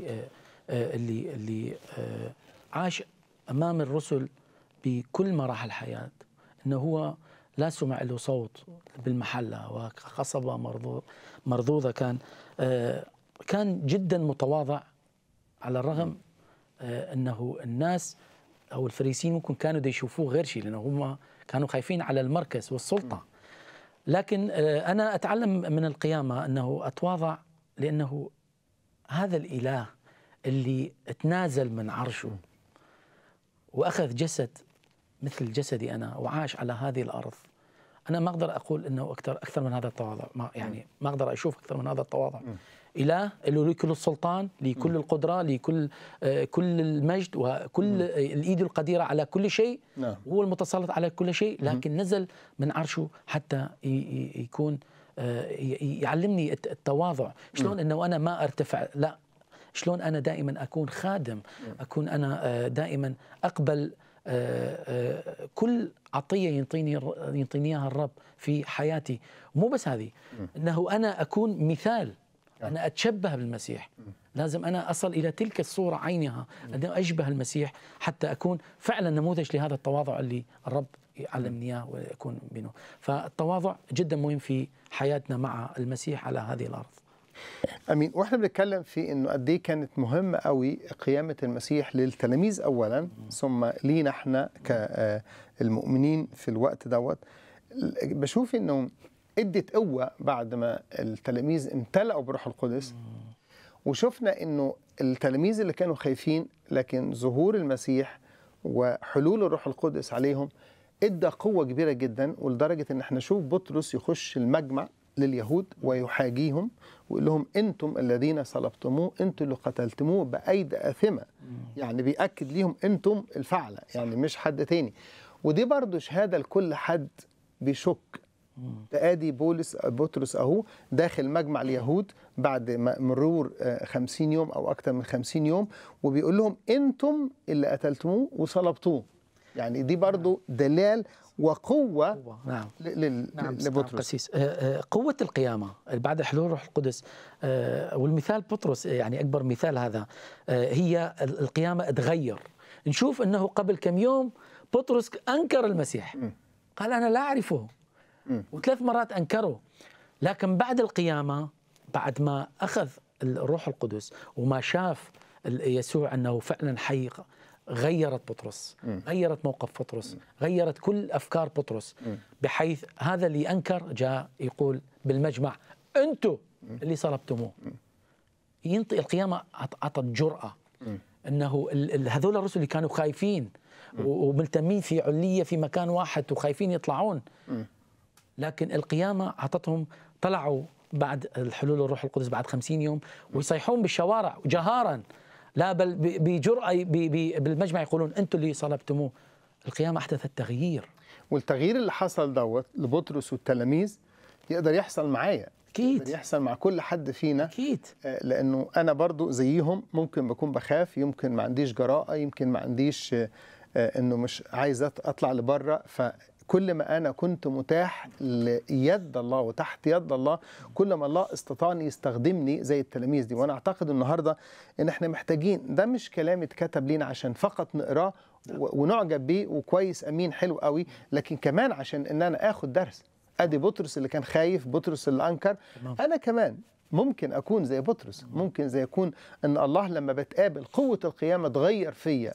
اللي عاش امام الرسل بكل مراحل الحياه، انه هو لا سمع له صوت بالمحله وخصبه مرضوضه. كان جدا متواضع، على الرغم انه الناس او الفريسيين ممكن كانوا يشوفوه غير شيء، لانه هم كانوا خايفين على المركز والسلطه. لكن انا اتعلم من القيامه انه اتواضع، لانه هذا الاله اللي تنازل من عرشه واخذ جسد مثل جسدي انا وعاش على هذه الارض. انا ما اقدر اقول انه اكثر من هذا التواضع، ما اقدر اشوف اكثر من هذا التواضع. اله له كل السلطان، لكل القدره، لكل كل المجد وكل الايد القديره على كل شيء. هو المتسلط على كل شيء، لكن نزل من عرشه حتى يكون يعلمني التواضع. شلون انه انا ما ارتفع، لا، شلون انا دائما اكون خادم، اكون انا دائما اقبل كل عطيه ينطيني اياها الرب في حياتي. مو بس هذه، انه انا اكون مثال، أنا أتشبه بالمسيح. لازم أنا أصل إلى تلك الصورة عينها، أن أشبه المسيح حتى أكون فعلا نموذج لهذا التواضع اللي الرب يعلمني إياه ويكون منه. فالتواضع جدا مهم في حياتنا مع المسيح على هذه الأرض. أمين. وإحنا بنتكلم في إنه قد إيه كانت مهمة قوي قيامة المسيح للتلاميذ أولا، ثم لينا إحنا كالمؤمنين في الوقت دوت. بشوف إنه ادت قوة بعد ما التلاميذ امتلأوا بروح القدس، وشفنا انه التلاميذ اللي كانوا خايفين، لكن ظهور المسيح وحلول الروح القدس عليهم ادى قوة كبيرة جدا، ولدرجة ان احنا نشوف بطرس يخش المجمع لليهود ويحاجيهم ويقول لهم انتم الذين صلبتموه، انتم اللي قتلتموه بأيدي آثمة. يعني بيأكد ليهم انتم الفعلة، يعني مش حد تاني. ودي برضو شهادة لكل حد بيشك ادي بطرس اهو داخل مجمع اليهود بعد مرور 50 يوم او اكثر من 50 يوم، وبيقول لهم انتم اللي قتلتموه وصلبتوه. يعني دي برضو دلال وقوة لبطرس. قوة القيامة بعد حلول روح القدس، والمثال بطرس يعني أكبر مثال هذا، هي القيامة تغير. نشوف أنه قبل كم يوم بطرس أنكر المسيح، قال أنا لا أعرفه، وثلاث مرات أنكره. لكن بعد القيامة، بعد ما أخذ الروح القدس وما شاف يسوع أنه فعلا حي، غيرت بطرس، غيرت موقف بطرس، غيرت كل أفكار بطرس، بحيث هذا اللي أنكر جاء يقول بالمجمع أنتوا اللي صلبتموه. ينطي القيامة أعطت جرأة أنه هذول الرسل اللي كانوا خايفين وملتمين في علية في مكان واحد وخايفين يطلعون، لكن القيامة أعطتهم، طلعوا بعد الحلول الروح القدس بعد 50 يوم ويصيحون بالشوارع جهارا، لا بل بجرأة بالمجمع يقولون أنتوا اللي صلبتموه. القيامة أحدثت تغيير، والتغيير اللي حصل دوت لبطرس والتلاميذ يقدر يحصل معايا، أكيد يقدر يحصل مع كل حد فينا، أكيد. لأنه أنا برضو زيهم ممكن بكون بخاف، يمكن ما عنديش جراءة، يمكن ما عنديش أنه مش عايز أطلع لبره. كل ما أنا كنت متاح ليد الله وتحت يد الله، كل ما الله استطاعني يستخدمني زي التلاميذ دي. وأنا أعتقد النهاردة إن إحنا محتاجين، ده مش كلام اتكتب لينا عشان فقط نقراه ونعجب بيه وكويس أمين حلو قوي، لكن كمان عشان إن أنا آخد درس. أدي بطرس اللي كان خايف، بطرس اللي أنكر، أنا كمان ممكن أكون زي بطرس، ممكن زي يكون أن الله لما بتقابل قوة القيامة تغير فيا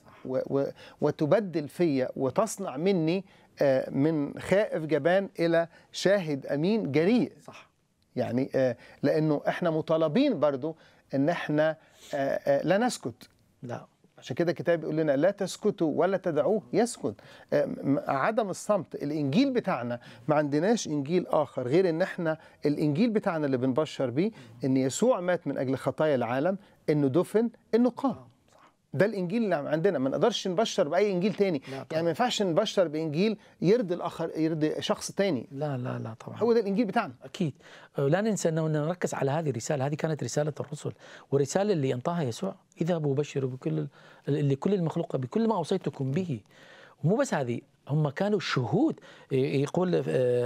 وتبدل فيا وتصنع مني من خائف جبان إلى شاهد أمين جريء. صح. يعني لأنه إحنا مطالبين برضو أن إحنا لا نسكت. لا، عشان كده الكتاب يقول لنا لا تسكتوا ولا تدعوه يسكت. عدم الصمت. الإنجيل بتاعنا ما عندناش إنجيل آخر غير إن إحنا الإنجيل بتاعنا اللي بنبشر بيه إن يسوع مات من أجل خطايا العالم، إنه دفن، إنه قام. ده الإنجيل اللي عندنا، ما نقدرش نبشر بأي إنجيل تاني. يعني ما ينفعش نبشر بإنجيل يرضي الآخر، يرضي شخص تاني. لا لا لا طبعا. هو ده الإنجيل بتاعنا. أكيد. لا ننسى أنه نركز على هذه الرسالة، هذه كانت رسالة الرسل، ورسالة اللي أنطاها يسوع: اذهبوا وبشروا لكل المخلوق بكل ما أوصيتكم به. ومو بس هذه، هم كانوا شهود. يقول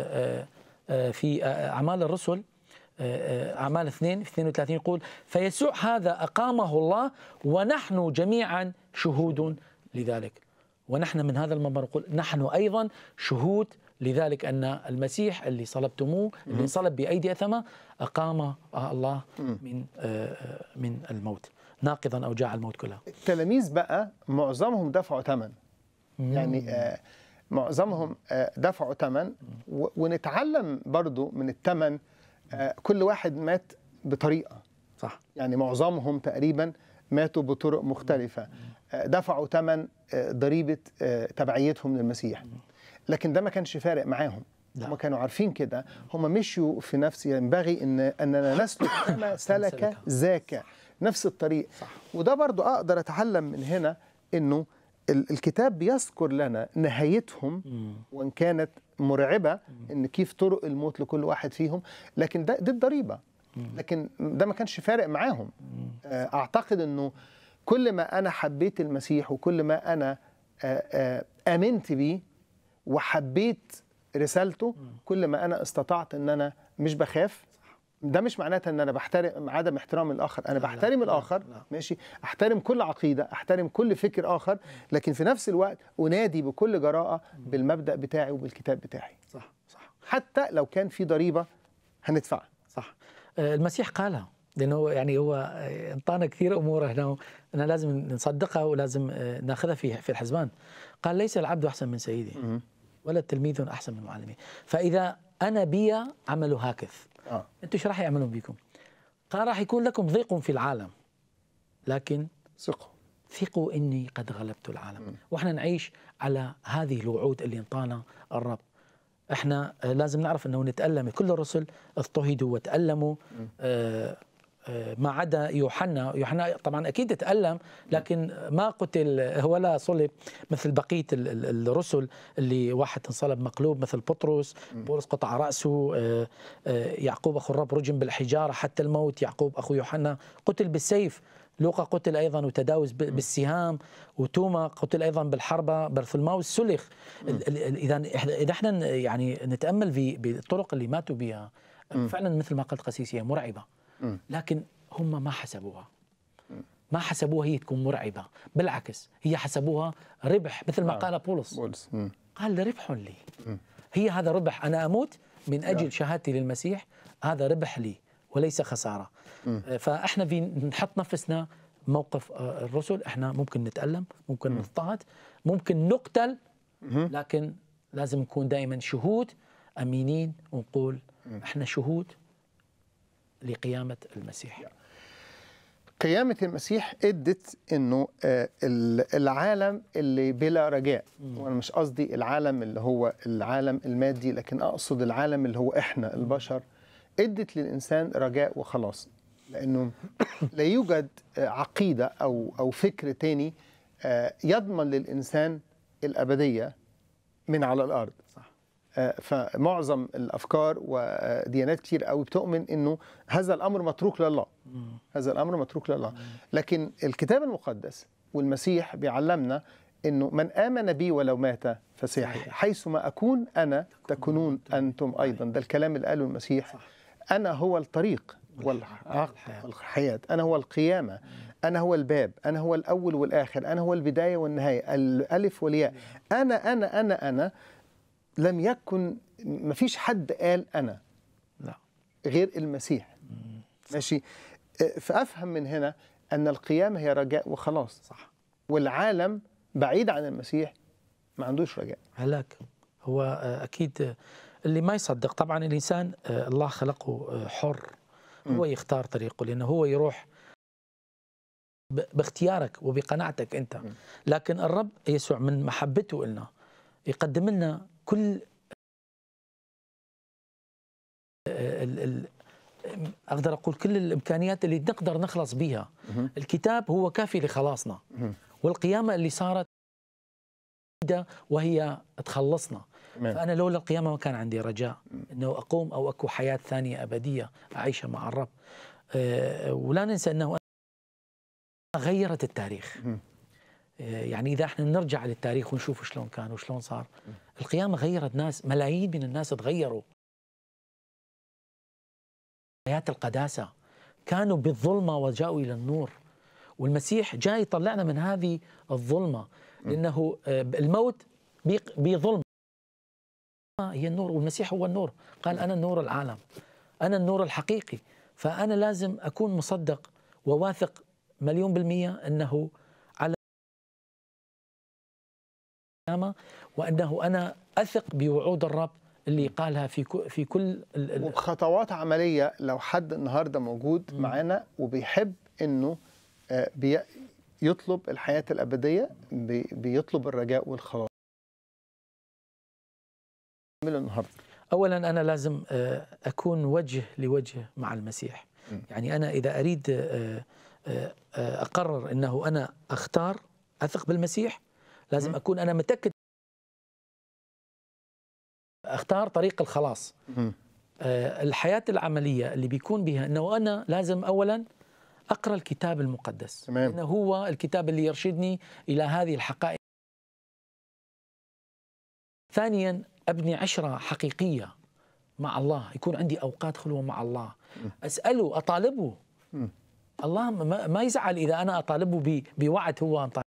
في أعمال الرسل، أعمال 2:32 يقول: فيسوع هذا أقامه الله ونحن جميعا شهود لذلك. ونحن من هذا المنبر نقول نحن أيضا شهود لذلك، أن المسيح اللي صلبتموه، اللي صلب بأيدي أثمة، أقام الله من الموت، ناقضا أوجاع الموت كلها. التلاميذ بقى معظمهم دفعوا ثمن، يعني معظمهم دفعوا ثمن، ونتعلم برضو من الثمن. كل واحد مات بطريقة، صح. يعني معظمهم تقريبا ماتوا بطرق مختلفة، دفعوا ثمن ضريبة تبعيتهم للمسيح، لكن ده ما كانش فارق معاهم. هم كانوا عارفين كده، هم مشوا في نفس، ينبغي أننا نسلك كما سلك ذاك، نفس الطريق. صح. وده برضو أقدر أتعلم من هنا أنه الكتاب بيذكر لنا نهايتهم، وإن كانت مرعبة، إن كيف طرق الموت لكل واحد فيهم، لكن دي الضريبة، لكن ده ما كانش فارق معاهم. أعتقد أنه كل ما أنا حبيت المسيح، وكل ما أنا آمنت بيه وحبيت رسالته، كل ما أنا استطعت أن أنا مش بخاف. ده مش معناته ان انا بحترم عدم احترام الاخر، انا بحترم الاخر، ماشي، احترم كل عقيده، احترم كل فكر اخر، لكن في نفس الوقت انادي بكل جراءه بالمبدا بتاعي وبالكتاب بتاعي. صح صح. حتى لو كان في ضريبه هندفعها. صح. المسيح قالها، لانه يعني هو انطانا كثير امور هنا أنا لازم نصدقها ولازم ناخذها في الحسبان. قال: ليس العبد احسن من سيده، ولا التلميذ احسن من معلمه. فاذا انا بي عمل هاكث، انتم ايش راح يعملون بكم؟ قال: راح يكون لكم ضيق في العالم، لكن ثقوا اني قد غلبت العالم. واحنا نعيش على هذه الوعود اللي انطانا الرب. احنا لازم نعرف انه نتألم. كل الرسل اضطهدوا وتألموا ما عدا يوحنا طبعا أكيد تألم، لكن ما قتل ولا صلب مثل بقية الرسل، اللي واحد انصلب مقلوب مثل بطرس قطع رأسه، يعقوب أخو الرب رجم بالحجارة حتى الموت، يعقوب أخو يوحنا قتل بالسيف، لوقا قتل أيضا وتداوز بالسهام، وتوما قتل أيضا بالحربة، برثلماوس سلخ. إذا احنا يعني نتأمل بالطرق اللي ماتوا بها، فعلا مثل ما قلت قسيس هي مرعبة، لكن هم ما حسبوها هي تكون مرعبة، بالعكس هي حسبوها ربح، مثل ما قال بولس قال ربح لي، هي هذا ربح، أنا أموت من أجل شهادتي للمسيح، هذا ربح لي وليس خسارة. فإحنا نحط نفسنا موقف الرسل، إحنا ممكن نتألم، ممكن نضطهد، ممكن نقتل، لكن لازم نكون دائما شهود أمينين ونقول إحنا شهود لقيامة المسيح. قيامة المسيح ادت انه العالم اللي بلا رجاء، وانا مش قصدي العالم اللي هو العالم المادي، لكن اقصد العالم اللي هو احنا البشر، ادت للانسان رجاء وخلاص، لانه لا يوجد عقيدة او فكر تاني يضمن للانسان الابدية من على الارض. صح. فمعظم الافكار وديانات كتير قوي بتؤمن انه هذا الامر متروك لله، هذا الامر متروك لله، لكن الكتاب المقدس والمسيح بيعلمنا انه من امن بي ولو مات فسيحيا، حيثما اكون انا تكونون انتم ايضا. ده الكلام اللي قاله المسيح. انا هو الطريق والحق والحياه، انا هو القيامه، انا هو الباب، انا هو الاول والاخر، انا هو البدايه والنهايه، الالف والياء. انا لم يكن، ما فيش حد قال أنا غير المسيح. ماشي. فأفهم من هنا أن القيامة هي رجاء وخلاص. صح. والعالم بعيد عن المسيح ما عندوش رجاء، هلاك. هو أكيد اللي ما يصدق، طبعا الإنسان الله خلقه حر، هو يختار طريقه، لأنه هو يروح باختيارك وبقناعتك أنت. لكن الرب يسوع من محبته لنا يقدم لنا كل أقدر أقول كل الإمكانيات اللي نقدر نخلص بها. الكتاب هو كافي لخلاصنا، والقيامة اللي صارت وهي تخلصنا. فأنا لولا القيامة ما كان عندي رجاء أنه أقوم أو أكو حياة ثانية أبدية أعيشها مع الرب. ولا ننسى أنه غيرت التاريخ. يعني إذا احنا نرجع للتاريخ ونشوف شلون كان وشلون صار، القيامة غيرت ناس، ملايين من الناس تغيروا. حياة القداسة، كانوا بالظلمة وجاءوا إلى النور، والمسيح جاي يطلعنا من هذه الظلمة، لأنه الموت بظلمة هي النور، والمسيح هو النور. قال أنا النور العالم، أنا النور الحقيقي. فأنا لازم أكون مصدق وواثق 100% أنه على وأنه أنا أثق بوعود الرب اللي قالها في كل وبخطوات عملية. لو حد النهاردة موجود معانا وبيحب أنه يطلب الحياة الأبدية، بيطلب الرجاء والخلاص، النهاردة أولا أنا لازم أكون وجه لوجه مع المسيح. يعني أنا إذا أريد أقرر أنه أنا أختار أثق بالمسيح، لازم أكون أنا متأكد أختار طريق الخلاص. الحياة العملية اللي بيكون بها أنه أنا لازم أولا أقرأ الكتاب المقدس، لأنه هو الكتاب اللي يرشدني إلى هذه الحقائق. ثانيا أبني عشرة حقيقية مع الله، يكون عندي أوقات خلوة مع الله، أسأله، أطالبه. الله ما يزعل إذا أنا أطالبه بوعد هو أنطاني.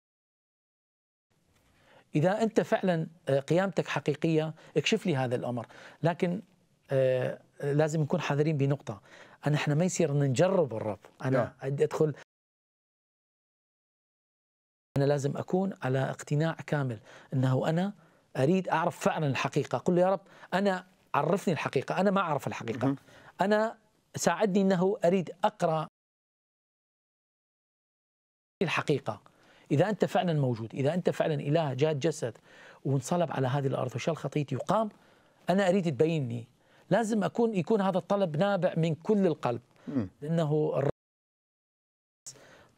إذا أنت فعلا قيامتك حقيقية اكشف لي هذا الأمر. لكن لازم نكون حذرين بنقطة، أن احنا ما يصير نجرب الرب. أنا أدخل، أنا لازم أكون على اقتناع كامل أنه أنا أريد أعرف فعلا الحقيقة. قل له يا رب أنا عرفني الحقيقة، أنا ما أعرف الحقيقة، أنا ساعدني أنه أريد أقرأ الحقيقة. إذا أنت فعلا موجود، إذا أنت فعلا إله جاد جسد وانصلب على هذه الأرض وشال خطيتي وقام، أنا أريد تبينني. لازم يكون هذا الطلب نابع من كل القلب، لأنه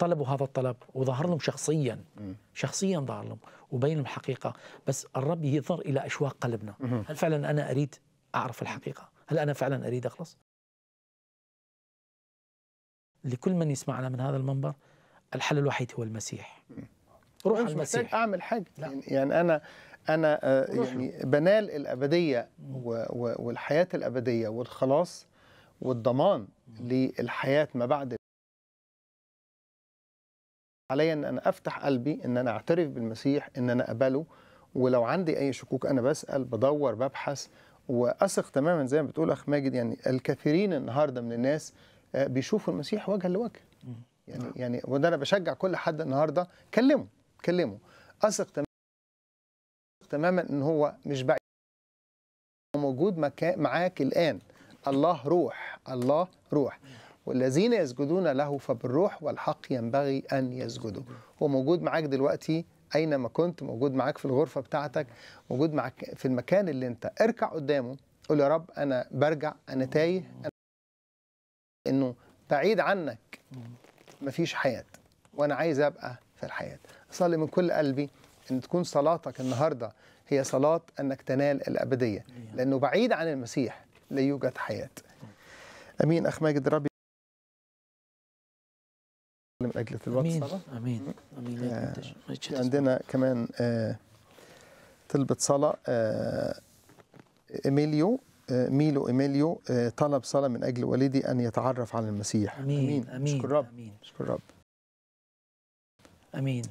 طلبوا هذا الطلب وظهر لهم شخصيا ظهر لهم وبين لهم الحقيقة. بس الرب ينظر إلى أشواق قلبنا. هل فعلا أنا أريد أعرف الحقيقة؟ هل أنا فعلا أريد أخلص؟ لكل من يسمعنا من هذا المنبر، الحل الوحيد هو المسيح. روح مش المسيح. محتاج أعمل حاجة. يعني أنا يعني بنال الأبدية والحياة الأبدية والخلاص والضمان للحياة ما بعد. علي أن أنا أفتح قلبي، أن أنا أعترف بالمسيح، أن أنا أقبله. ولو عندي أي شكوك أنا بسأل، بدور، ببحث، وأثق تماما زي ما بتقول أخ ماجد. يعني الكثيرين النهاردة من الناس بيشوفوا المسيح وجها لوجه. يعني وده أنا بشجع كل حد النهاردة، كلمه. أثق تماما أن هو مش بعيد، هو موجود معاك الآن. الله روح، والذين يسجدون له فبالروح والحق ينبغي أن يسجدوا. هو موجود معاك دلوقتي أينما كنت، موجود معاك في الغرفة بتاعتك، موجود معاك في المكان اللي أنت. اركع قدامه، قول يا رب أنا برجع، أنا تايه، إنه بعيد عنك مفيش حياة، وأنا عايز أبقى في الحياة. أصلي من كل قلبي أن تكون صلاتك النهاردة هي صلاة أنك تنال الأبدية، لأنه بعيد عن المسيح لا يوجد حياة. أمين. أخ ماجد، ربي من أجل الوقت. أمين. عندنا كمان طلبة صلاة. إيميليو طلب صلاة من أجل والدي أن يتعرف على المسيح. أمين. أشكر الرب. أشكر الرب. أمين.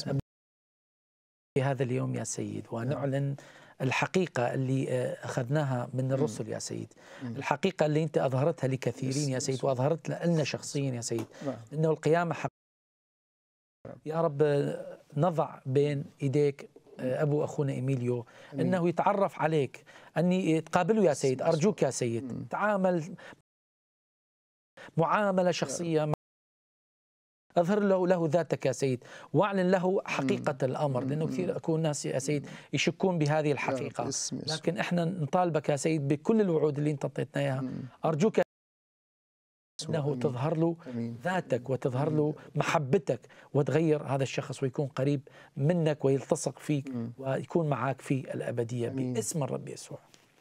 في هذا اليوم يا سيد، ونعلن الحقيقة اللي أخذناها من الرسل يا سيد، الحقيقة اللي أنت أظهرتها لكثيرين يا سيد، وأظهرت لنا شخصيا يا سيد، إنه القيامة حق. يا رب نضع بين إيديك أبو أخونا إيميليو أنه يتعرف عليك، أني تقابله يا سيد. أرجوك يا سيد، تعامل معاملة شخصية، أظهر له ذاتك يا سيد، واعلن له حقيقة الأمر، لأنه كثير أكون ناس يا سيد يشكون بهذه الحقيقة، لكن إحنا نطالبك يا سيد بكل الوعود اللي أنت أعطيتنا إياها. أرجوك أنه تظهر له ذاتك وتظهر له محبتك، وتغير هذا الشخص ويكون قريب منك ويلتصق فيك ويكون معك في الأبدية باسم الرب يسوع.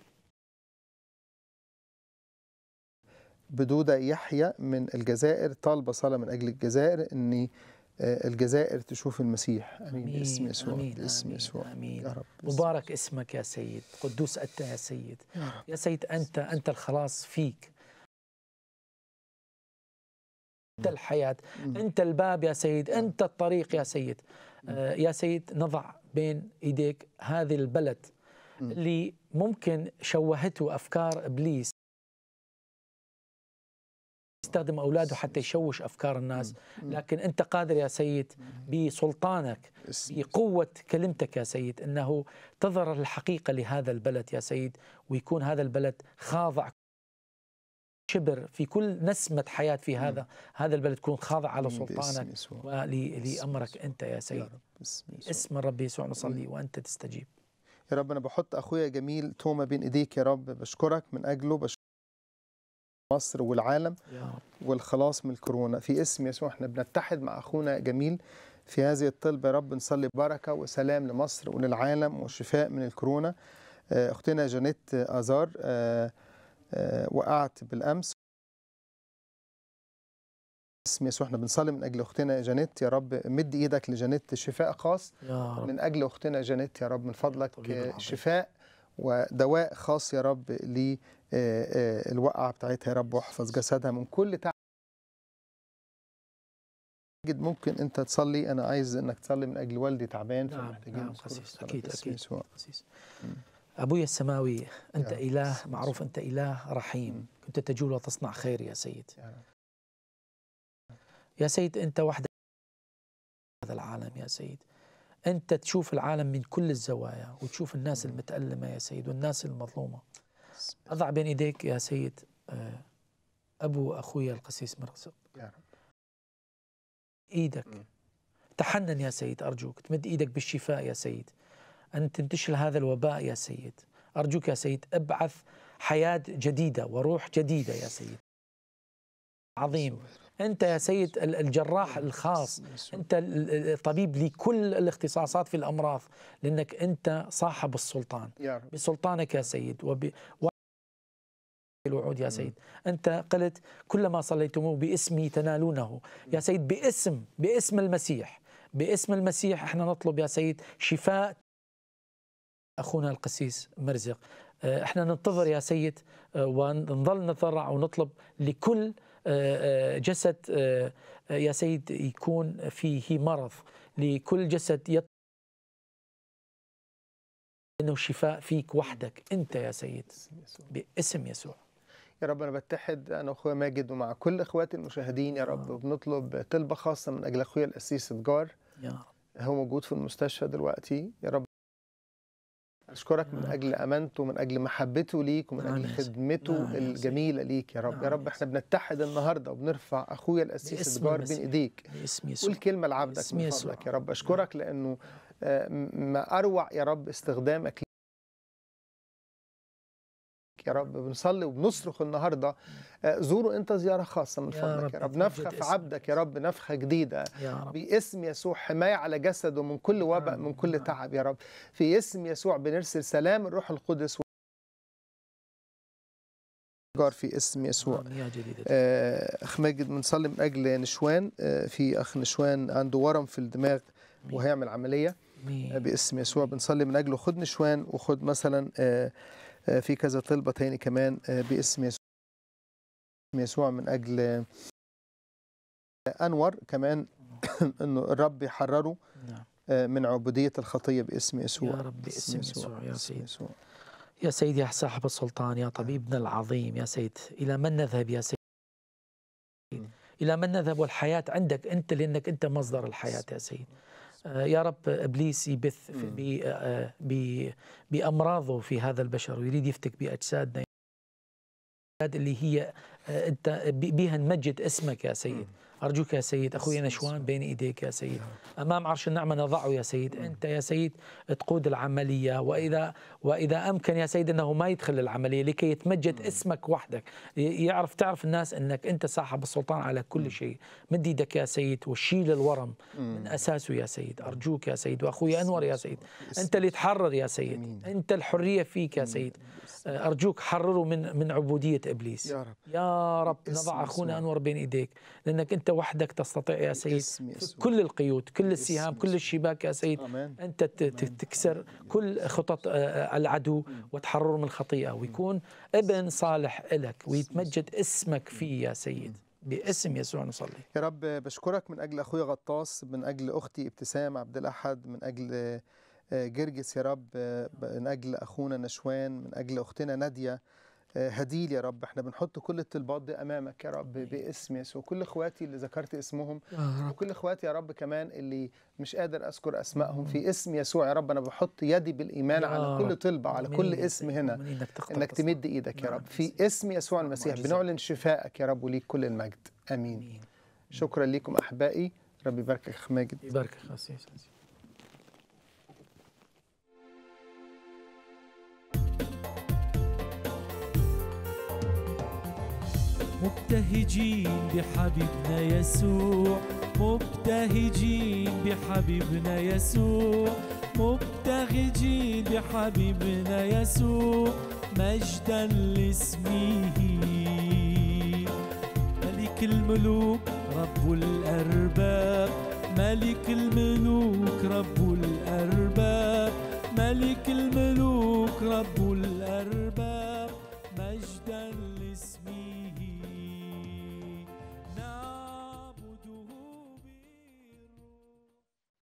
بدودة يحيى من الجزائر طالبة صلاة من أجل الجزائر، أن الجزائر تشوف المسيح. أمين. باسم يسوع. باسم يسوع. آمين. يا رب. مبارك اسمك يا سيد، قدوس أنت يا سيد. يا سيد أنت الخلاص فيك، أنت الحياة، أنت الباب يا سيد، أنت الطريق يا سيد. يا سيد نضع بين إيديك هذه البلد اللي ممكن شوهته أفكار إبليس، يستخدم أولاده حتى يشوش أفكار الناس، لكن أنت قادر يا سيد بسلطانك، بقوة كلمتك يا سيد، أنه تظهر الحقيقة لهذا البلد يا سيد، ويكون هذا البلد خاضع شبر في كل نسمة حياة في هذا البلد، تكون خاضع على سلطانك ولأمرك أنت يا سيد. اسم الرب يسوع نصلي وأنت تستجيب. يا رب أنا بحط أخويا جميل توما بين إيديك يا رب، بشكرك من أجله، بشكرك مصر والعالم والخلاص من الكورونا في اسم يسوع. احنا بنتحد مع أخونا جميل في هذه الطلبة يا رب، نصلي بركة وسلام لمصر وللعالم وشفاء من الكورونا. أختنا جانيت آزار وقعت بالأمس، اسم يسوع احنا بنصلي من أجل أختنا جانيت يا رب، مد إيدك لجانيت شفاء خاص من أجل أختنا جانيت يا رب، من فضلك شفاء ودواء خاص يا رب للوقعة بتاعتها يا رب، واحفظ جسدها من كل تعب. ممكن أنت تصلي، أنا عايز أنك تصلي من أجل والدي تعبان. نعم أكيد. أبوي السماوي، أنت إله معروف، أنت إله رحيم، كنت تجول وتصنع خير يا سيد. يا سيد أنت وحدك هذا العالم يا سيد، أنت تشوف العالم من كل الزوايا وتشوف الناس المتألمة يا سيد والناس المظلومة. أضع بين إيديك يا سيد أبو أخويا القسيس مرزق، إيدك تحنن يا سيد، أرجوك تمد إيدك بالشفاء يا سيد، أن تنتشل هذا الوباء يا سيد. أرجوك يا سيد ابعث حياة جديدة وروح جديدة يا سيد عظيم أنت يا سيد الجراح الخاص، أنت الطبيب لكل الاختصاصات في الأمراض، لأنك أنت صاحب السلطان بسلطانك يا سيد الوعود يا سيد. أنت قلت كلما صليتموه باسمي تنالونه يا سيد. باسم المسيح، باسم المسيح احنا نطلب يا سيد شفاء أخونا القسيس مرزق. احنا ننتظر يا سيد ونظل نتضرع ونطلب لكل جسد يا سيد يكون فيه مرض، لكل جسد انه شفاء فيك وحدك انت يا سيد باسم يسوع. يا رب أنا بتحد أنا وأخويا ماجد ومع كل إخواتي المشاهدين يا رب، وبنطلب طلبة خاصة من أجل أخويا القسيس إتجار، يا رب هو موجود في المستشفى دلوقتي. يا رب أشكرك من أجل أمانته، من أجل محبته ليك، ومن أجل خدمته الجميلة ليك يا رب. يا رب إحنا بنتحد النهاردة وبنرفع أخويا القسيس إتجار بين إيديك. قول كلمة لعبدك من فضلك يا رب. أشكرك لأنه ما أروع يا رب استخدامك يا رب. بنصلي وبنصرخ النهارده زوروا انت زياره خاصه من فضلك يا رب. نفخه في عبدك يا رب، نفخه جديده باسم يسوع، حمايه على جسده من كل وباء من كل تعب يا رب. في اسم يسوع بنرسل سلام الروح القدس في اسم يسوع. اخ ماجد بنصلي من اجل نشوان، في اخ نشوان عنده ورم في الدماغ وهيعمل عمليه باسم يسوع. بنصلي من اجله. خد نشوان وخد مثلا في كذا طلبة تاني كمان باسم يسوع من أجل أنور كمان أنه الرب يحرره من عبودية الخطية باسم يسوع. يا رب باسم يسوع يا سيد. يا سيد يا صاحب السلطان، يا طبيبنا العظيم يا سيد، إلى من نذهب يا سيد؟ إلى من نذهب والحياة عندك أنت، لأنك أنت مصدر الحياة يا سيد. يا رب إبليس يبث بأمراضه في هذا البشر ويريد يفتك بأجسادنا اللي هي أنت بها نمجد اسمك يا سيد. أرجوك يا سيد أخوي نشوان بين إيديك يا سيد، أمام عرش النعمة نضعه يا سيد. أنت يا سيد تقود العملية، وإذا أمكن يا سيد أنه ما يدخل العملية لكي يتمجد اسمك وحدك، تعرف الناس أنك أنت صاحب السلطان على كل شيء. مد إيدك يا سيد وشيل الورم من أساسه يا سيد. أرجوك يا سيد. وأخوي أنور يا سيد، أنت اللي تحرر يا سيد، أنت الحرية فيك يا سيد. أرجوك حرره من عبودية إبليس يا رب. نضع أخونا أنور بين إيديك، لأنك أنت وحدك تستطيع يا سيد كل القيود، كل السهام، كل الشباك يا سيد. أنت تكسر كل خطط العدو وتحرره من الخطيئة، ويكون ابن صالح لك ويتمجد اسمك فيه يا سيد. باسم يسوع نصلي يا رب. بشكرك من أجل أخويا غطاس، من أجل أختي ابتسام عبد الأحد، من أجل جرجس يا رب، من أجل أخونا نشوان، من أجل أختنا نادية هديل يا رب. احنا بنحط كل الطلبات دي أمامك يا رب باسم يسوع. كل إخواتي اللي ذكرت اسمهم، وكل إخواتي يا رب كمان اللي مش قادر أذكر أسمائهم، في اسم يسوع يا رب أنا بحط يدي بالإيمان على كل طلبة، على كل اسم هنا، إنك تمد إيدك يا رب في اسم يسوع المسيح. بنعلن شفائك يا رب وليك كل المجد. آمين. شكرا لكم أحبائي. ربي يباركك أخ ماجد. يباركك يا سيدي. مبتهجين بحبيبنا يسوع، مبتهجين بحبيبنا يسوع، مبتهجين بحبيبنا يسوع، مجدا لاسمه. ملك الملوك رب الأرباب، ملك الملوك رب الأرباب، ملك الملوك رب